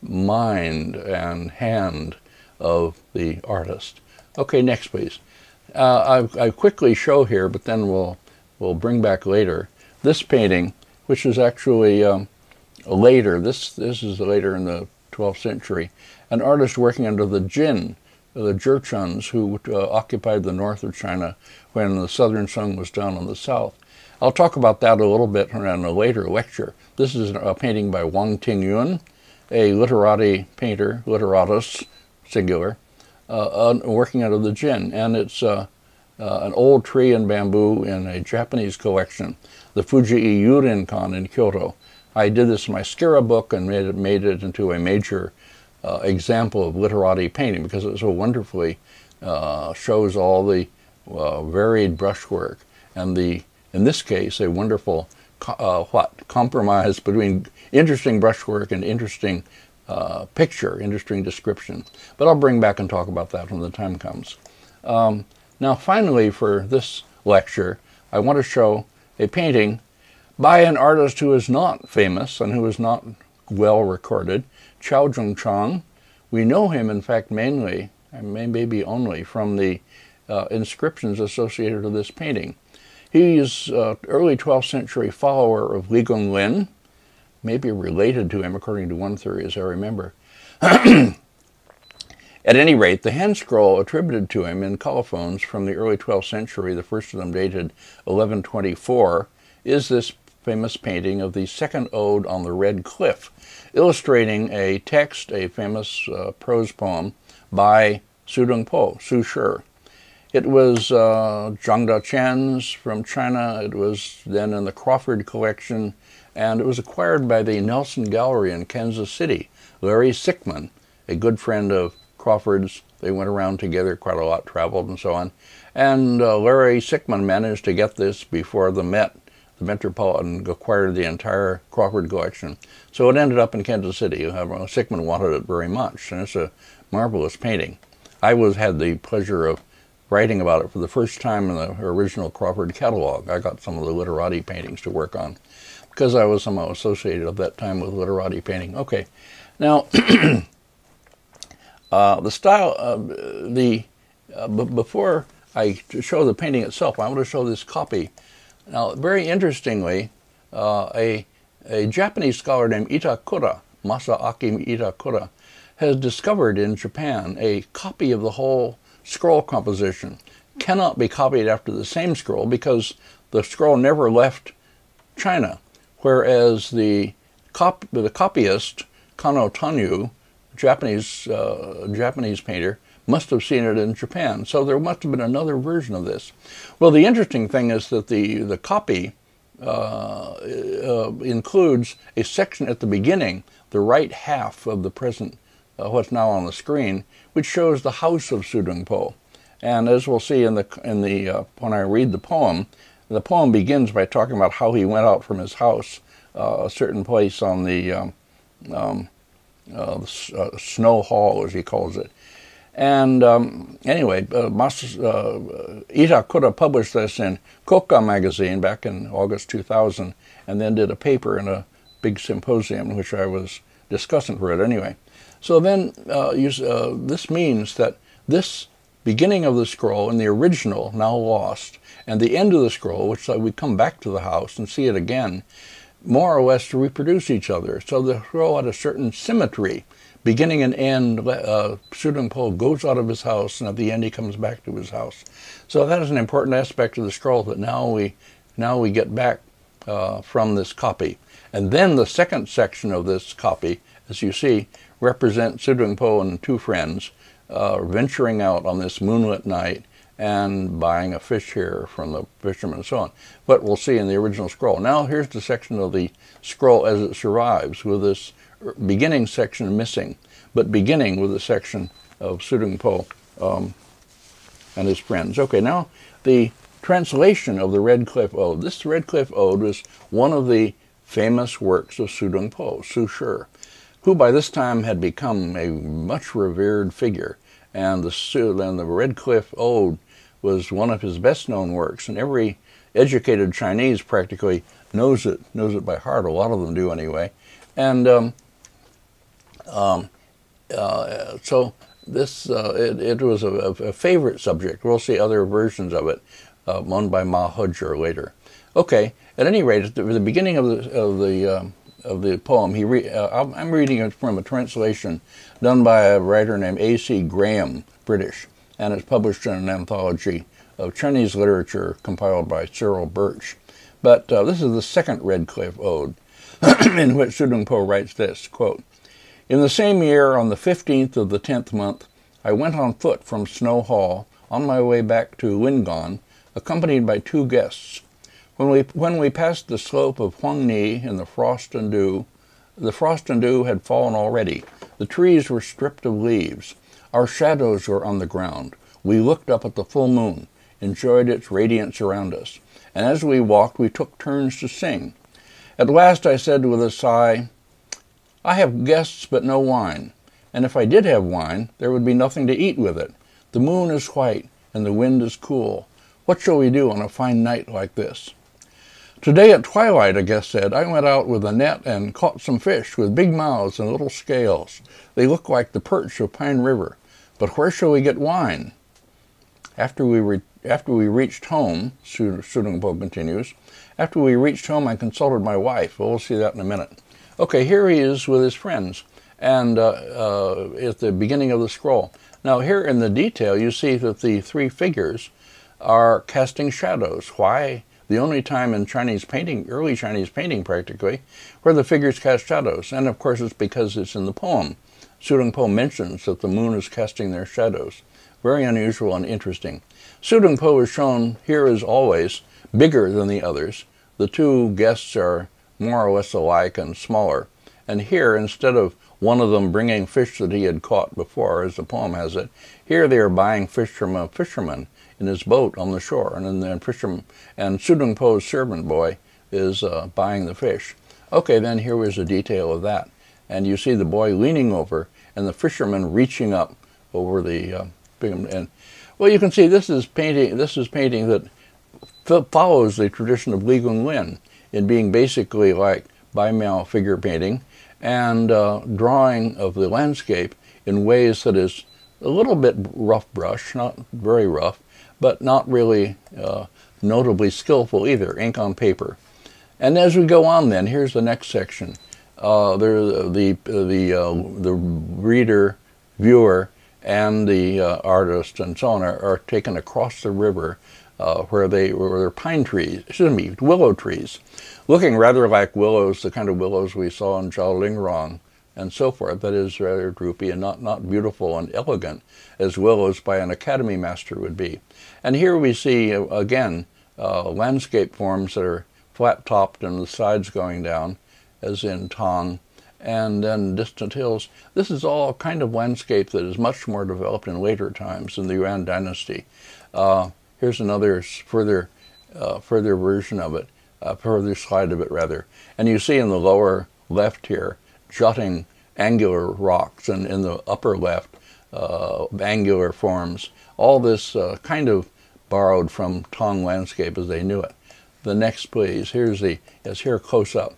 mind and hand of the artist. Okay, next please. Uh, I, I quickly show here, but then we'll we'll bring back later this painting, which is actually um, later. This this is later in the twelfth century. An artist working under the Jin, the Jurchens, who uh, occupied the north of China when the southern sun was down on the south. I'll talk about that a little bit in a later lecture. This is a painting by Wang Tingyun, a literati painter, literatus, singular, uh, uh, working out of the Jin. And it's uh, uh, an old tree and bamboo in a Japanese collection, the Fujii Yurinkan in Kyoto. I did this in my Skira book and made it, made it into a major uh, example of literati painting because it so wonderfully uh, shows all the uh, varied brushwork and the, in this case, a wonderful Uh, what compromise between interesting brushwork and interesting uh, picture, interesting description. But I'll bring back and talk about that when the time comes. Um, now, finally, for this lecture, I want to show a painting by an artist who is not famous and who is not well recorded, Qiao Zhongchang. We know him, in fact, mainly, and maybe only, from the uh, inscriptions associated with this painting. He's an early twelfth century follower of Li Gonglin, maybe related to him according to one theory, as I remember. At any rate, the handscroll attributed to him in colophons from the early twelfth century, the first of them dated eleven twenty-four, is this famous painting of the second ode on the Red Cliff, illustrating a text, a famous uh, prose poem by Su Dongpo, Su Shi. It was uh, Zhang Daqian's from China. It was then in the Crawford collection, and it was acquired by the Nelson Gallery in Kansas City. Larry Sickman, a good friend of Crawford's, they went around together quite a lot, traveled and so on. And uh, Larry Sickman managed to get this before the Met, the Metropolitan, acquired the entire Crawford collection. So it ended up in Kansas City. Sickman wanted it very much, and it's a marvelous painting. I was had the pleasure of writing about it for the first time in the original Crawford catalog. I got some of the literati paintings to work on because I was somehow associated at that time with literati painting. Okay, now uh, the style, uh, the uh, b before I show the painting itself, I want to show this copy. Now, very interestingly, uh, a a Japanese scholar named Itakura, Masaaki Itakura, has discovered in Japan a copy of the whole scroll composition. Cannot be copied after the same scroll because the scroll never left China, whereas the cop the copyist Kano Tanyu, Japanese uh, Japanese painter, must have seen it in Japan. So there must have been another version of this. Well, the interesting thing is that the the copy uh, uh, includes a section at the beginning, the right half of the present Uh, what's now on the screen, which shows the house of Su Dongpo. And as we'll see in the in the uh, when I read the poem, the poem begins by talking about how he went out from his house, uh, a certain place on the, um, um, uh, the uh, Snow Hall, as he calls it. And um, anyway, uh, Mas uh, Itakura published this in Koka magazine back in August two thousand, and then did a paper in a big symposium in which I was discussing for it anyway. So then uh, you, uh, this means that this beginning of the scroll and the original, now lost, and the end of the scroll, which uh, we come back to the house and see it again, more or less to reproduce each other. So the scroll had a certain symmetry. Beginning and end, uh, Su Dongpo goes out of his house, and at the end he comes back to his house. So that is an important aspect of the scroll that now we, now we get back uh, from this copy. And then the second section of this copy, as you see, represents Su Dongpo and two friends uh, venturing out on this moonlit night and buying a fish here from the fisherman and so on. What we'll see in the original scroll. Now here's the section of the scroll as it survives, with this beginning section missing, but beginning with a section of Su Dongpo um, and his friends. Okay, now the translation of the Red Cliff Ode. This Red Cliff Ode was one of the famous works of Su Dongpo, Su Shi, who by this time had become a much revered figure, and the, and the Red Cliff Ode was one of his best-known works, and every educated Chinese practically knows it, knows it by heart. A lot of them do anyway. And um, um, uh, so this, uh, it, it was a, a favorite subject. We'll see other versions of it, uh, one by Ma Huzher later. Okay, at any rate, at the, the beginning of the, of the um, of the poem, he re uh, I'm reading it from a translation done by a writer named A C Graham, British, and it's published in an anthology of Chinese literature compiled by Cyril Birch. But uh, this is the second Red Cliff Ode, in which Su Dongpo writes this, quote, "In the same year, on the fifteenth of the tenth month, I went on foot from Snow Hall on my way back to Lingon, accompanied by two guests. When we, when we passed the slope of Huangni in the frost and dew, the frost and dew had fallen already. The trees were stripped of leaves. Our shadows were on the ground. We looked up at the full moon, enjoyed its radiance around us, and as we walked, we took turns to sing. At last I said with a sigh, 'I have guests but no wine, and if I did have wine, there would be nothing to eat with it. The moon is white, and the wind is cool. What shall we do on a fine night like this?' 'Today at twilight,' a guest said, 'I went out with a net and caught some fish with big mouths and little scales. They look like the perch of Pine River. But where shall we get wine?' After we, re after we reached home," Su Dongpo continues, "after we reached home, I consulted my wife." Well, we'll see that in a minute. Okay, here he is with his friends, and uh, uh, at the beginning of the scroll. Now here in the detail, you see that the three figures are casting shadows. Why? The only time in Chinese painting, early Chinese painting practically, where the figures cast shadows. And of course it's because it's in the poem. Su Dongpo mentions that the moon is casting their shadows. Very unusual and interesting. Su Dongpo is shown here as always bigger than the others. The two guests are more or less alike and smaller. And here, instead of one of them bringing fish that he had caught before, as the poem has it, here they are buying fish from a fisherman in his boat on the shore, and then the fisherman and Su Dongpo's servant boy is uh, buying the fish. Okay, then here was a detail of that, and you see the boy leaning over and the fisherman reaching up over the uh, and well, you can see this is painting. This is painting that follows the tradition of Li Gonglin in being basically like Bai Miao figure painting and uh, drawing of the landscape in ways that is a little bit rough brush, not very rough, but not really uh, notably skillful either, ink on paper. And as we go on then, here's the next section. Uh, there, the, the, uh, the reader, viewer, and the uh, artist and so on are, are taken across the river uh, where they where there are pine trees, excuse me, willow trees, looking rather like willows, the kind of willows we saw in Zhaolingrong and so forth. That is rather droopy and not, not beautiful and elegant as willows by an academy master would be. And here we see, uh, again, uh, landscape forms that are flat-topped and the sides going down, as in Tong, and then distant hills. This is all a kind of landscape that is much more developed in later times in the Yuan dynasty. Uh, here's another further, uh, further version of it, a further slide of it rather. And you see in the lower left here, jutting angular rocks, and in the upper left, uh, angular forms. All this uh, kind of borrowed from Tong landscape as they knew it. The next, please. Here's the, yes, here close up.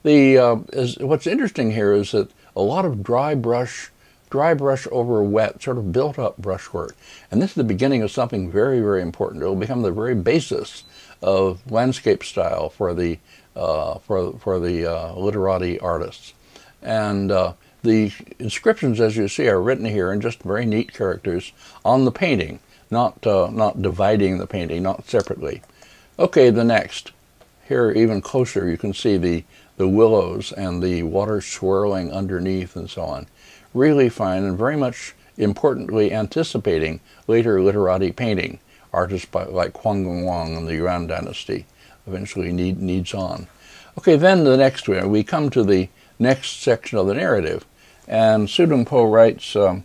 the uh, is, what's interesting here is that a lot of dry brush, dry brush over wet, sort of built up brushwork. And this is the beginning of something very, very important. It will become the very basis of landscape style for the uh, for for the uh, literati artists. And uh, the inscriptions, as you see, are written here in just very neat characters on the painting, not uh, not dividing the painting, not separately. Okay, the next. Here, even closer, you can see the the willows and the water swirling underneath and so on. Really fine and very much importantly anticipating later literati painting. Artists by, like Huang Gongwang in the Yuan dynasty eventually need, needs on. Okay, then the next one, we come to the next section of the narrative. And Su Dongpo writes, um,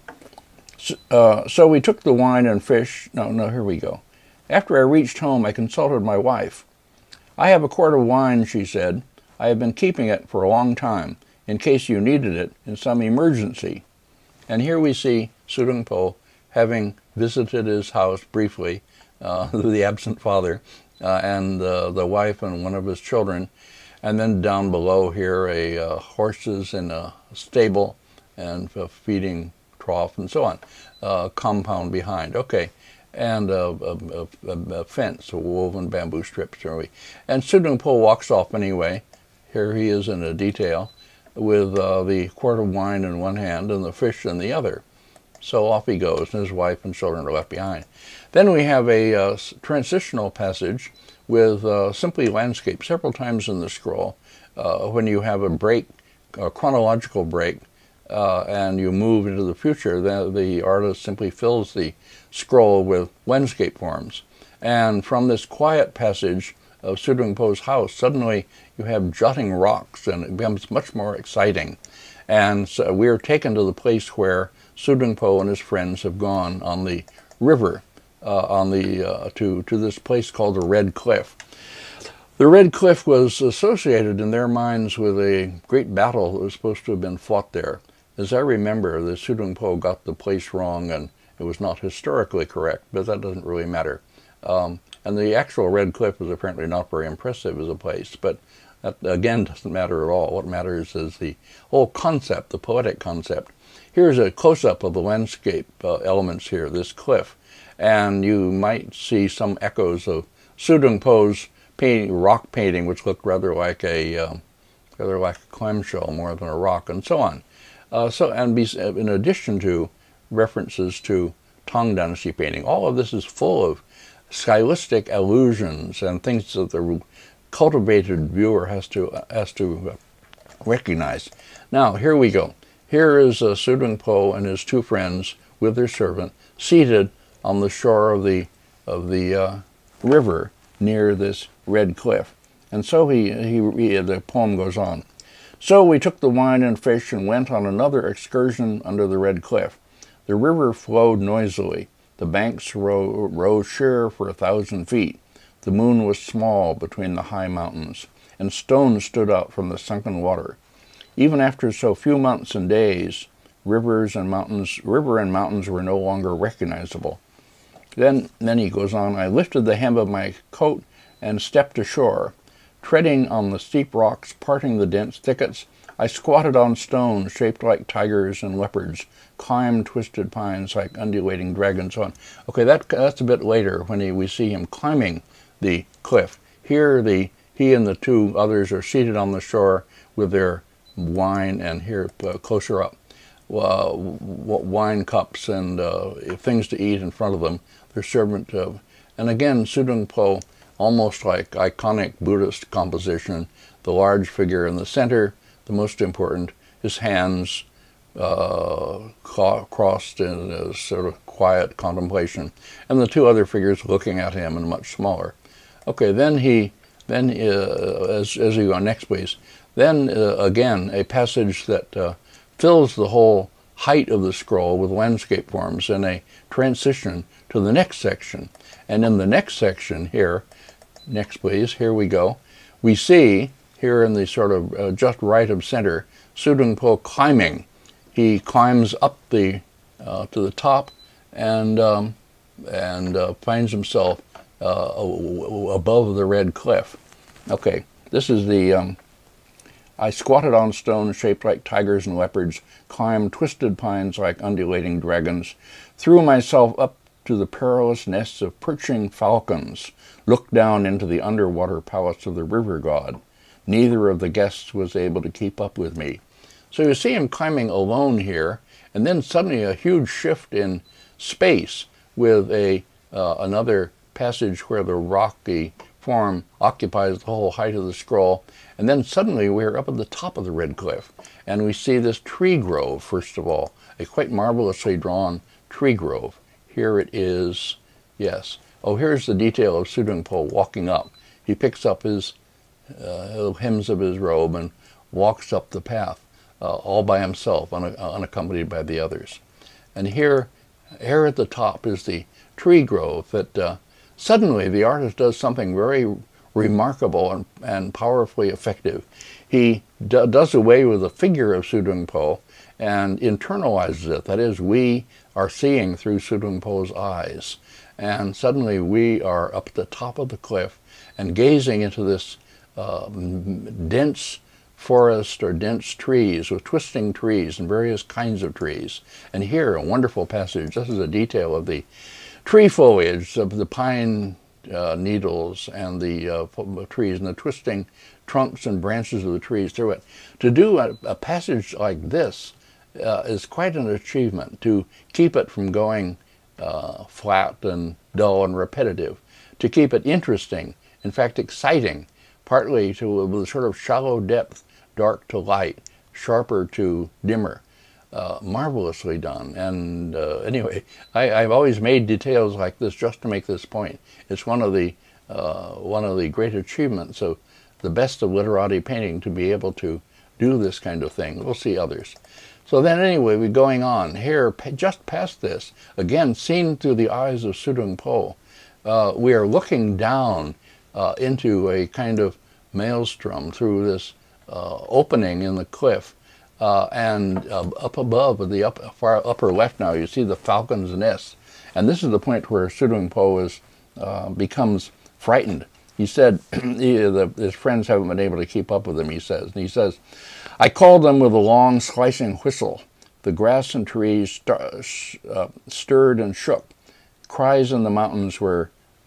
uh, so we took the wine and fish, no, no, here we go. After I reached home, I consulted my wife. I have a quart of wine, she said. I have been keeping it for a long time, in case you needed it in some emergency. And here we see Su Dongpo having visited his house briefly, uh, the absent father, uh, and uh, the wife and one of his children. And then down below here, a uh, horses in a stable and a feeding trough and so on. Uh, compound behind. Okay. And a, a, a, a fence, a woven bamboo strips. And Su Dongpo walks off anyway. Here he is in a detail with uh, the quart of wine in one hand and the fish in the other. So off he goes, and his wife and children are left behind. Then we have a uh, transitional passage with uh, simply landscape several times in the scroll. Uh, when you have a break, a chronological break, uh, and you move into the future, the, the artist simply fills the scroll with landscape forms. And from this quiet passage of Su Dongpo's house, suddenly you have jutting rocks, and it becomes much more exciting. And so we are taken to the place where Su Dongpo and his friends have gone on the river, uh, on the uh, to to this place called the Red Cliff. The Red Cliff was associated in their minds with a great battle that was supposed to have been fought there. As I remember, the Su Dongpo got the place wrong, and it was not historically correct, but that doesn't really matter. Um, and the actual Red Cliff was apparently not very impressive as a place, but that, again, doesn't matter at all. What matters is the whole concept, the poetic concept. Here's a close-up of the landscape uh, elements here, this cliff, and you might see some echoes of Su Dongpo's painting, rock painting, which looked rather like a uh, rather like a clamshell more than a rock, and so on. Uh, so, and be, in addition to references to Tang Dynasty painting, all of this is full of stylistic allusions and things that the cultivated viewer has to has to recognize. Now, here we go. Here is uh, Su Dongpo and his two friends with their servant seated on the shore of the of the uh, river near this red cliff. And so he, he, he the poem goes on. So we took the wine and fish and went on another excursion under the red cliff. The river flowed noisily. The banks ro rose sheer for a thousand feet. The moon was small between the high mountains, and stones stood out from the sunken water. Even after so few months and days, rivers and mountains, river and mountains were no longer recognizable. Then, then he goes on, I lifted the hem of my coat and stepped ashore. Treading on the steep rocks, parting the dense thickets, I squatted on stones shaped like tigers and leopards, climbed twisted pines like undulating dragons. So on. Okay, that, that's a bit later when he, we see him climbing the cliff. Here, the he and the two others are seated on the shore with their wine, and here, uh, closer up, uh, wine cups and uh, things to eat in front of them. Their servant, uh, and again, Su Dongpo, almost like iconic Buddhist composition, the large figure in the center, the most important, his hands uh, crossed in a sort of quiet contemplation, and the two other figures looking at him and much smaller. Okay, then he, then uh, as, as you go next, please, then uh, again, a passage that uh, fills the whole height of the scroll with landscape forms and a transition to the next section. And in the next section here, next please, here we go, we see here in the sort of uh, just right of center, Su Dongpo climbing. He climbs up the uh, to the top and um, and uh, finds himself uh, above the red cliff. Okay, this is the um, I squatted on stones shaped like tigers and leopards, climbed twisted pines like undulating dragons, threw myself up to the perilous nests of perching falcons, looked down into the underwater palace of the river god. Neither of the guests was able to keep up with me. So you see him climbing alone here, and then suddenly a huge shift in space with a uh, another passage where the rocky form occupies the whole height of the scroll, and then suddenly we're up at the top of the red cliff, and we see this tree grove, first of all, a quite marvelously drawn tree grove. Here it is, yes. Oh, here's the detail of Su Dongpo walking up. He picks up his uh, hems of his robe and walks up the path, uh, all by himself, un unaccompanied by the others. And here, here at the top is the tree grove that uh, suddenly the artist does something very remarkable and, and powerfully effective. He d does away with the figure of Su Dongpo and internalizes it. That is, we are seeing through Su Dongpo's eyes. And suddenly we are up at the top of the cliff and gazing into this uh, dense forest or dense trees with twisting trees and various kinds of trees. And here, a wonderful passage. This is a detail of the tree foliage, of the pine uh, needles and the uh, trees and the twisting trunks and branches of the trees through it. To do a, a passage like this uh, is quite an achievement, to keep it from going uh, flat and dull and repetitive, to keep it interesting, in fact exciting, partly to a sort of shallow depth, dark to light, sharper to dimmer. Uh, marvelously done. And uh, anyway, I, I've always made details like this just to make this point. It's one of the uh, one of the great achievements of the best of literati painting, to be able to do this kind of thing. We'll see others. So then anyway, we're going on. Here, just past this, again, seen through the eyes of Su Dongpo, uh, we are looking down uh, into a kind of maelstrom through this uh, opening in the cliff. Uh, and uh, up above, the up, far upper left now, you see the falcon's nest. And this is the point where Su Dongpo is, uh, becomes frightened. He said, he, the, his friends haven't been able to keep up with him, he says. And he says, I called them with a long slicing whistle. The grass and trees st uh, stirred and shook. Cries in the mountains were,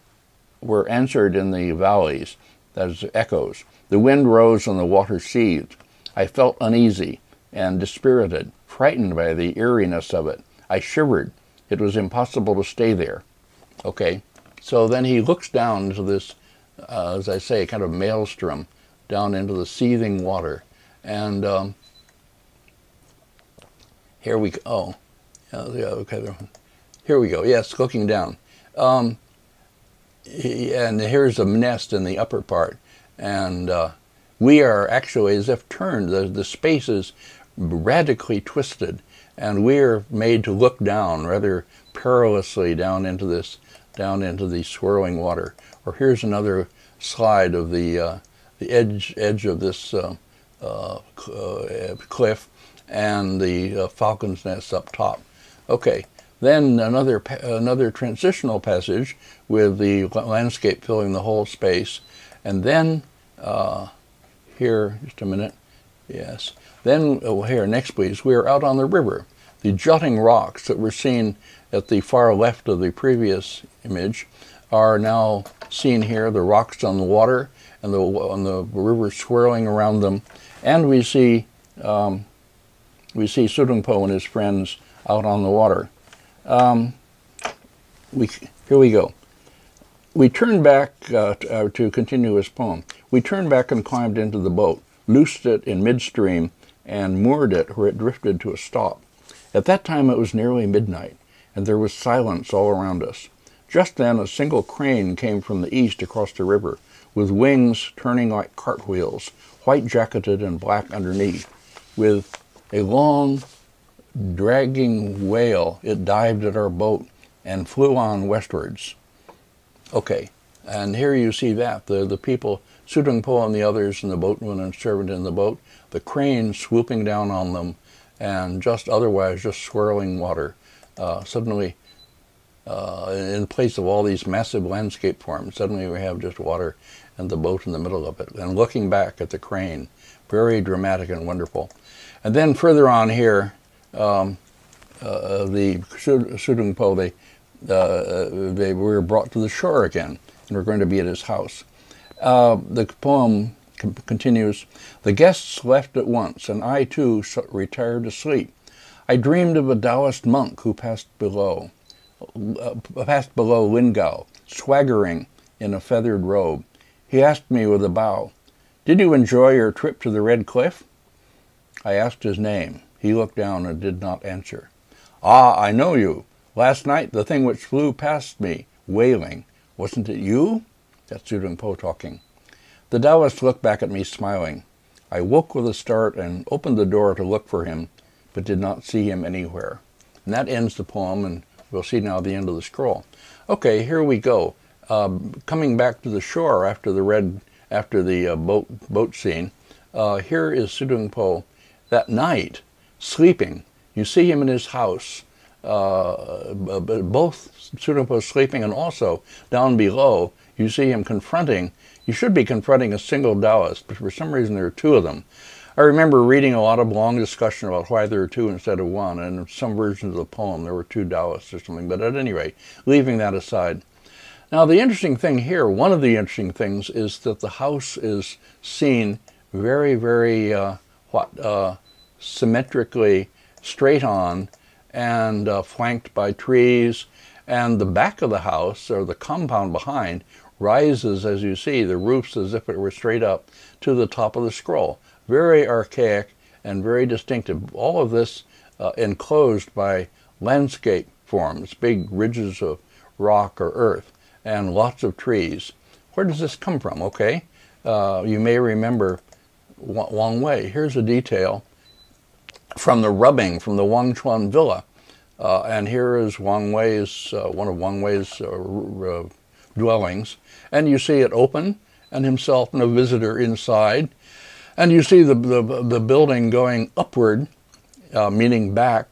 were answered in the valleys, that is, echoes. The wind rose and the water seethed. I felt uneasy and dispirited, frightened by the eeriness of it. I shivered. It was impossible to stay there. Okay, so then he looks down into this, uh, as I say, kind of maelstrom, down into the seething water. And um, here we go. Oh, yeah, yeah, okay. Here we go. Yes, looking down. Um, he, and here's a nest in the upper part. And uh, we are actually as if turned. The, the space is radically twisted, and we're made to look down rather perilously down into this, down into the swirling water. Or here's another slide of the uh, the edge edge of this uh, uh, uh, cliff, and the uh, falcon's nest up top. Okay, then another another transitional passage with the landscape filling the whole space, and then uh, here, just a minute, yes. Then, oh, here, next please, we are out on the river. The jutting rocks that were seen at the far left of the previous image are now seen here, the rocks on the water and the, on the river swirling around them. And we see, um, we see Su Dongpo and his friends out on the water. Um, we, here we go. We turned back uh, to, uh, to continue his poem. We turned back and climbed into the boat, loosed it in midstream, and moored it where it drifted to a stop. At that time it was nearly midnight, and there was silence all around us. Just then a single crane came from the east across the river, with wings turning like cartwheels, white-jacketed and black underneath. With a long, dragging wail, it dived at our boat and flew on westwards. Okay, and here you see that, the, the people, Su Dongpo and the others, and the boatman and servant in the boat, the crane swooping down on them, and just otherwise just swirling water. Uh, suddenly uh, in place of all these massive landscape forms. Suddenly we have just water and the boat in the middle of it. And looking back at the crane, very dramatic and wonderful. And then further on here, um, uh, the Su, Su Dongpo, they, uh, they were brought to the shore again, and we're going to be at his house. Uh, the poem continues, "The guests left at once, and I too retired to sleep. I dreamed of a Taoist monk who passed below, uh, passed below Lingao, swaggering in a feathered robe. He asked me with a bow, 'Did you enjoy your trip to the Red Cliff?' I asked his name. He looked down and did not answer. 'Ah, I know you. Last night the thing which flew past me, wailing. Wasn't it you?' That's Su Dongpo talking. The Taoist looked back at me smiling. I woke with a start and opened the door to look for him, but did not see him anywhere." And that ends the poem, and we'll see now the end of the scroll. Okay, here we go. Um, coming back to the shore after the red, after the uh, boat boat scene, uh, here is Su Dongpo that night, sleeping. You see him in his house, uh, both Su Dongpo sleeping and also down below, you see him confronting, you should be confronting a single Taoist, but for some reason there are two of them. I remember reading a lot of long discussion about why there are two instead of one, and in some versions of the poem there were two Taoists or something, but at any rate, leaving that aside. Now the interesting thing here, one of the interesting things, is that the house is seen very, very, uh, what, uh, symmetrically straight on and uh, flanked by trees, and the back of the house, or the compound behind, rises, as you see, the roofs as if it were straight up to the top of the scroll. Very archaic and very distinctive. All of this uh, enclosed by landscape forms, big ridges of rock or earth, and lots of trees. Where does this come from? Okay, uh, you may remember Wang Wei. Here's a detail from the rubbing from the Wang Chuan Villa. Uh, and here is Wang Wei's, uh, one of Wang Wei's uh, uh, dwellings. And you see it open, and himself and a visitor inside. And you see the, the, the building going upward, uh, meaning back,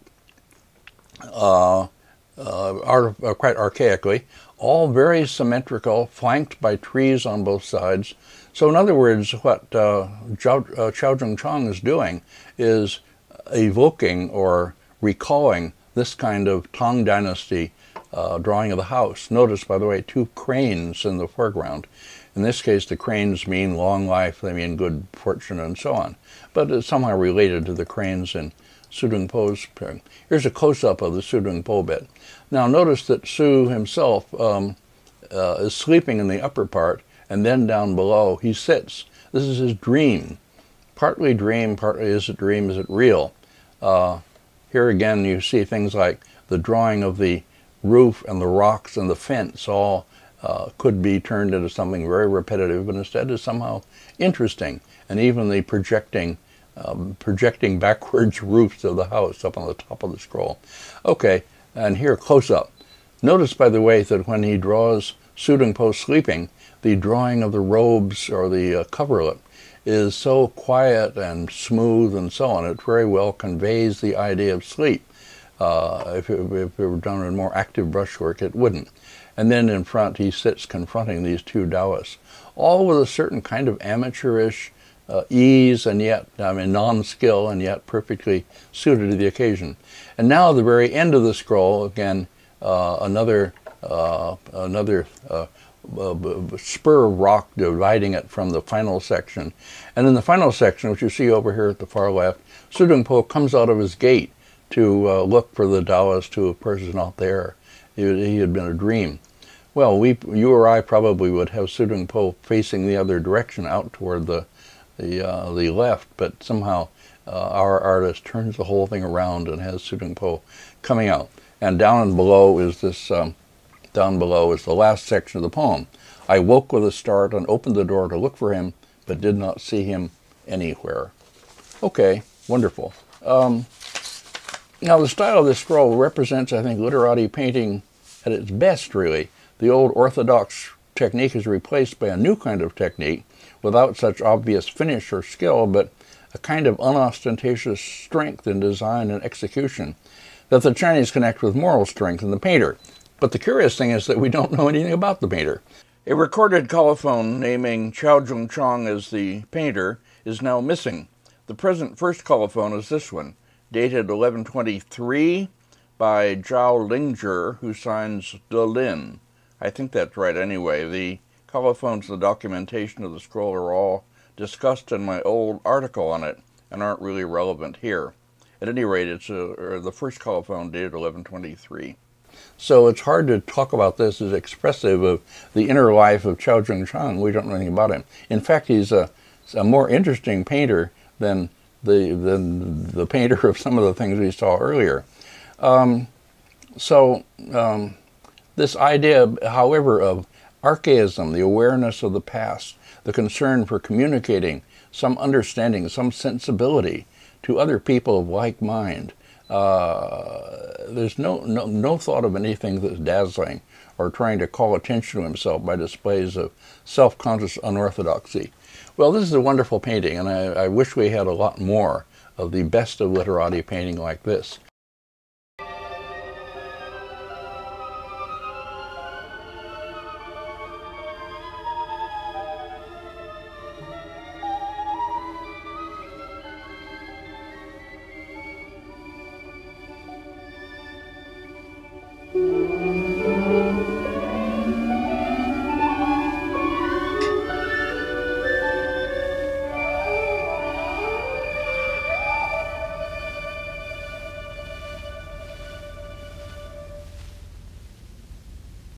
uh, uh, ar uh, quite archaically, all very symmetrical, flanked by trees on both sides. So in other words, what uh, Qiao, uh, Qiao Zhongchang is doing is evoking or recalling this kind of Tang Dynasty uh, drawing of the house. Notice, by the way, two cranes in the foreground. In this case, the cranes mean long life, they mean good fortune, and so on. But it's somehow related to the cranes in Su Dongpo's pairing. Here's a close-up of the Su Dongpo bit. Now notice that Su himself um, uh, is sleeping in the upper part, and then down below he sits. This is his dream. Partly dream, partly is it dream, is it real? Uh, here again you see things like the drawing of the roof and the rocks and the fence all uh, could be turned into something very repetitive, but instead is somehow interesting. And even the projecting um, projecting backwards roofs of the house up on the top of the scroll. Okay, and here close up. Notice, by the way, that when he draws Su Dongpo sleeping, the drawing of the robes or the uh, coverlet is so quiet and smooth and so on. It very well conveys the idea of sleep. Uh, if, it, if it were done in more active brushwork, it wouldn't. And then in front, he sits confronting these two Taoists, all with a certain kind of amateurish uh, ease and yet, I mean, non-skill and yet perfectly suited to the occasion. And now, the very end of the scroll, again, uh, another uh, another uh, uh, spur of rock dividing it from the final section. And in the final section, which you see over here at the far left, Su Dongpo comes out of his gate to uh, look for the Taoist who, of course, is not there. He, he had been a dream. Well, we, you or I probably would have Su Dongpo facing the other direction, out toward the the, uh, the left, but somehow uh, our artist turns the whole thing around and has Su Dongpo coming out. And down below is this, um, down below is the last section of the poem. I woke with a start and opened the door to look for him, but did not see him anywhere. Okay, wonderful. Um, now the style of this scroll represents, I think, literati painting at its best, really. The old orthodox technique is replaced by a new kind of technique without such obvious finish or skill, but a kind of unostentatious strength in design and execution that the Chinese connect with moral strength in the painter. But the curious thing is that we don't know anything about the painter. A recorded colophon naming Qiao Zhongchang as the painter is now missing. The present first colophon is this one, dated eleven twenty-three by Zhao Lingzhi, who signs De Lin. I think that's right anyway. The colophons and the documentation of the scroll are all discussed in my old article on it and aren't really relevant here. At any rate, it's a, the first colophon dated eleven twenty-three. So it's hard to talk about this as expressive of the inner life of Qiao Zhongchang. We don't know anything about him. In fact, he's a, a more interesting painter than the, than the painter of some of the things we saw earlier. Um, so um, this idea, however, of archaism, the awareness of the past, the concern for communicating some understanding, some sensibility to other people of like mind, Uh, there's no, no, no thought of anything that's dazzling or trying to call attention to himself by displays of self-conscious unorthodoxy. Well, this is a wonderful painting, and I, I wish we had a lot more of the best of literati painting like this.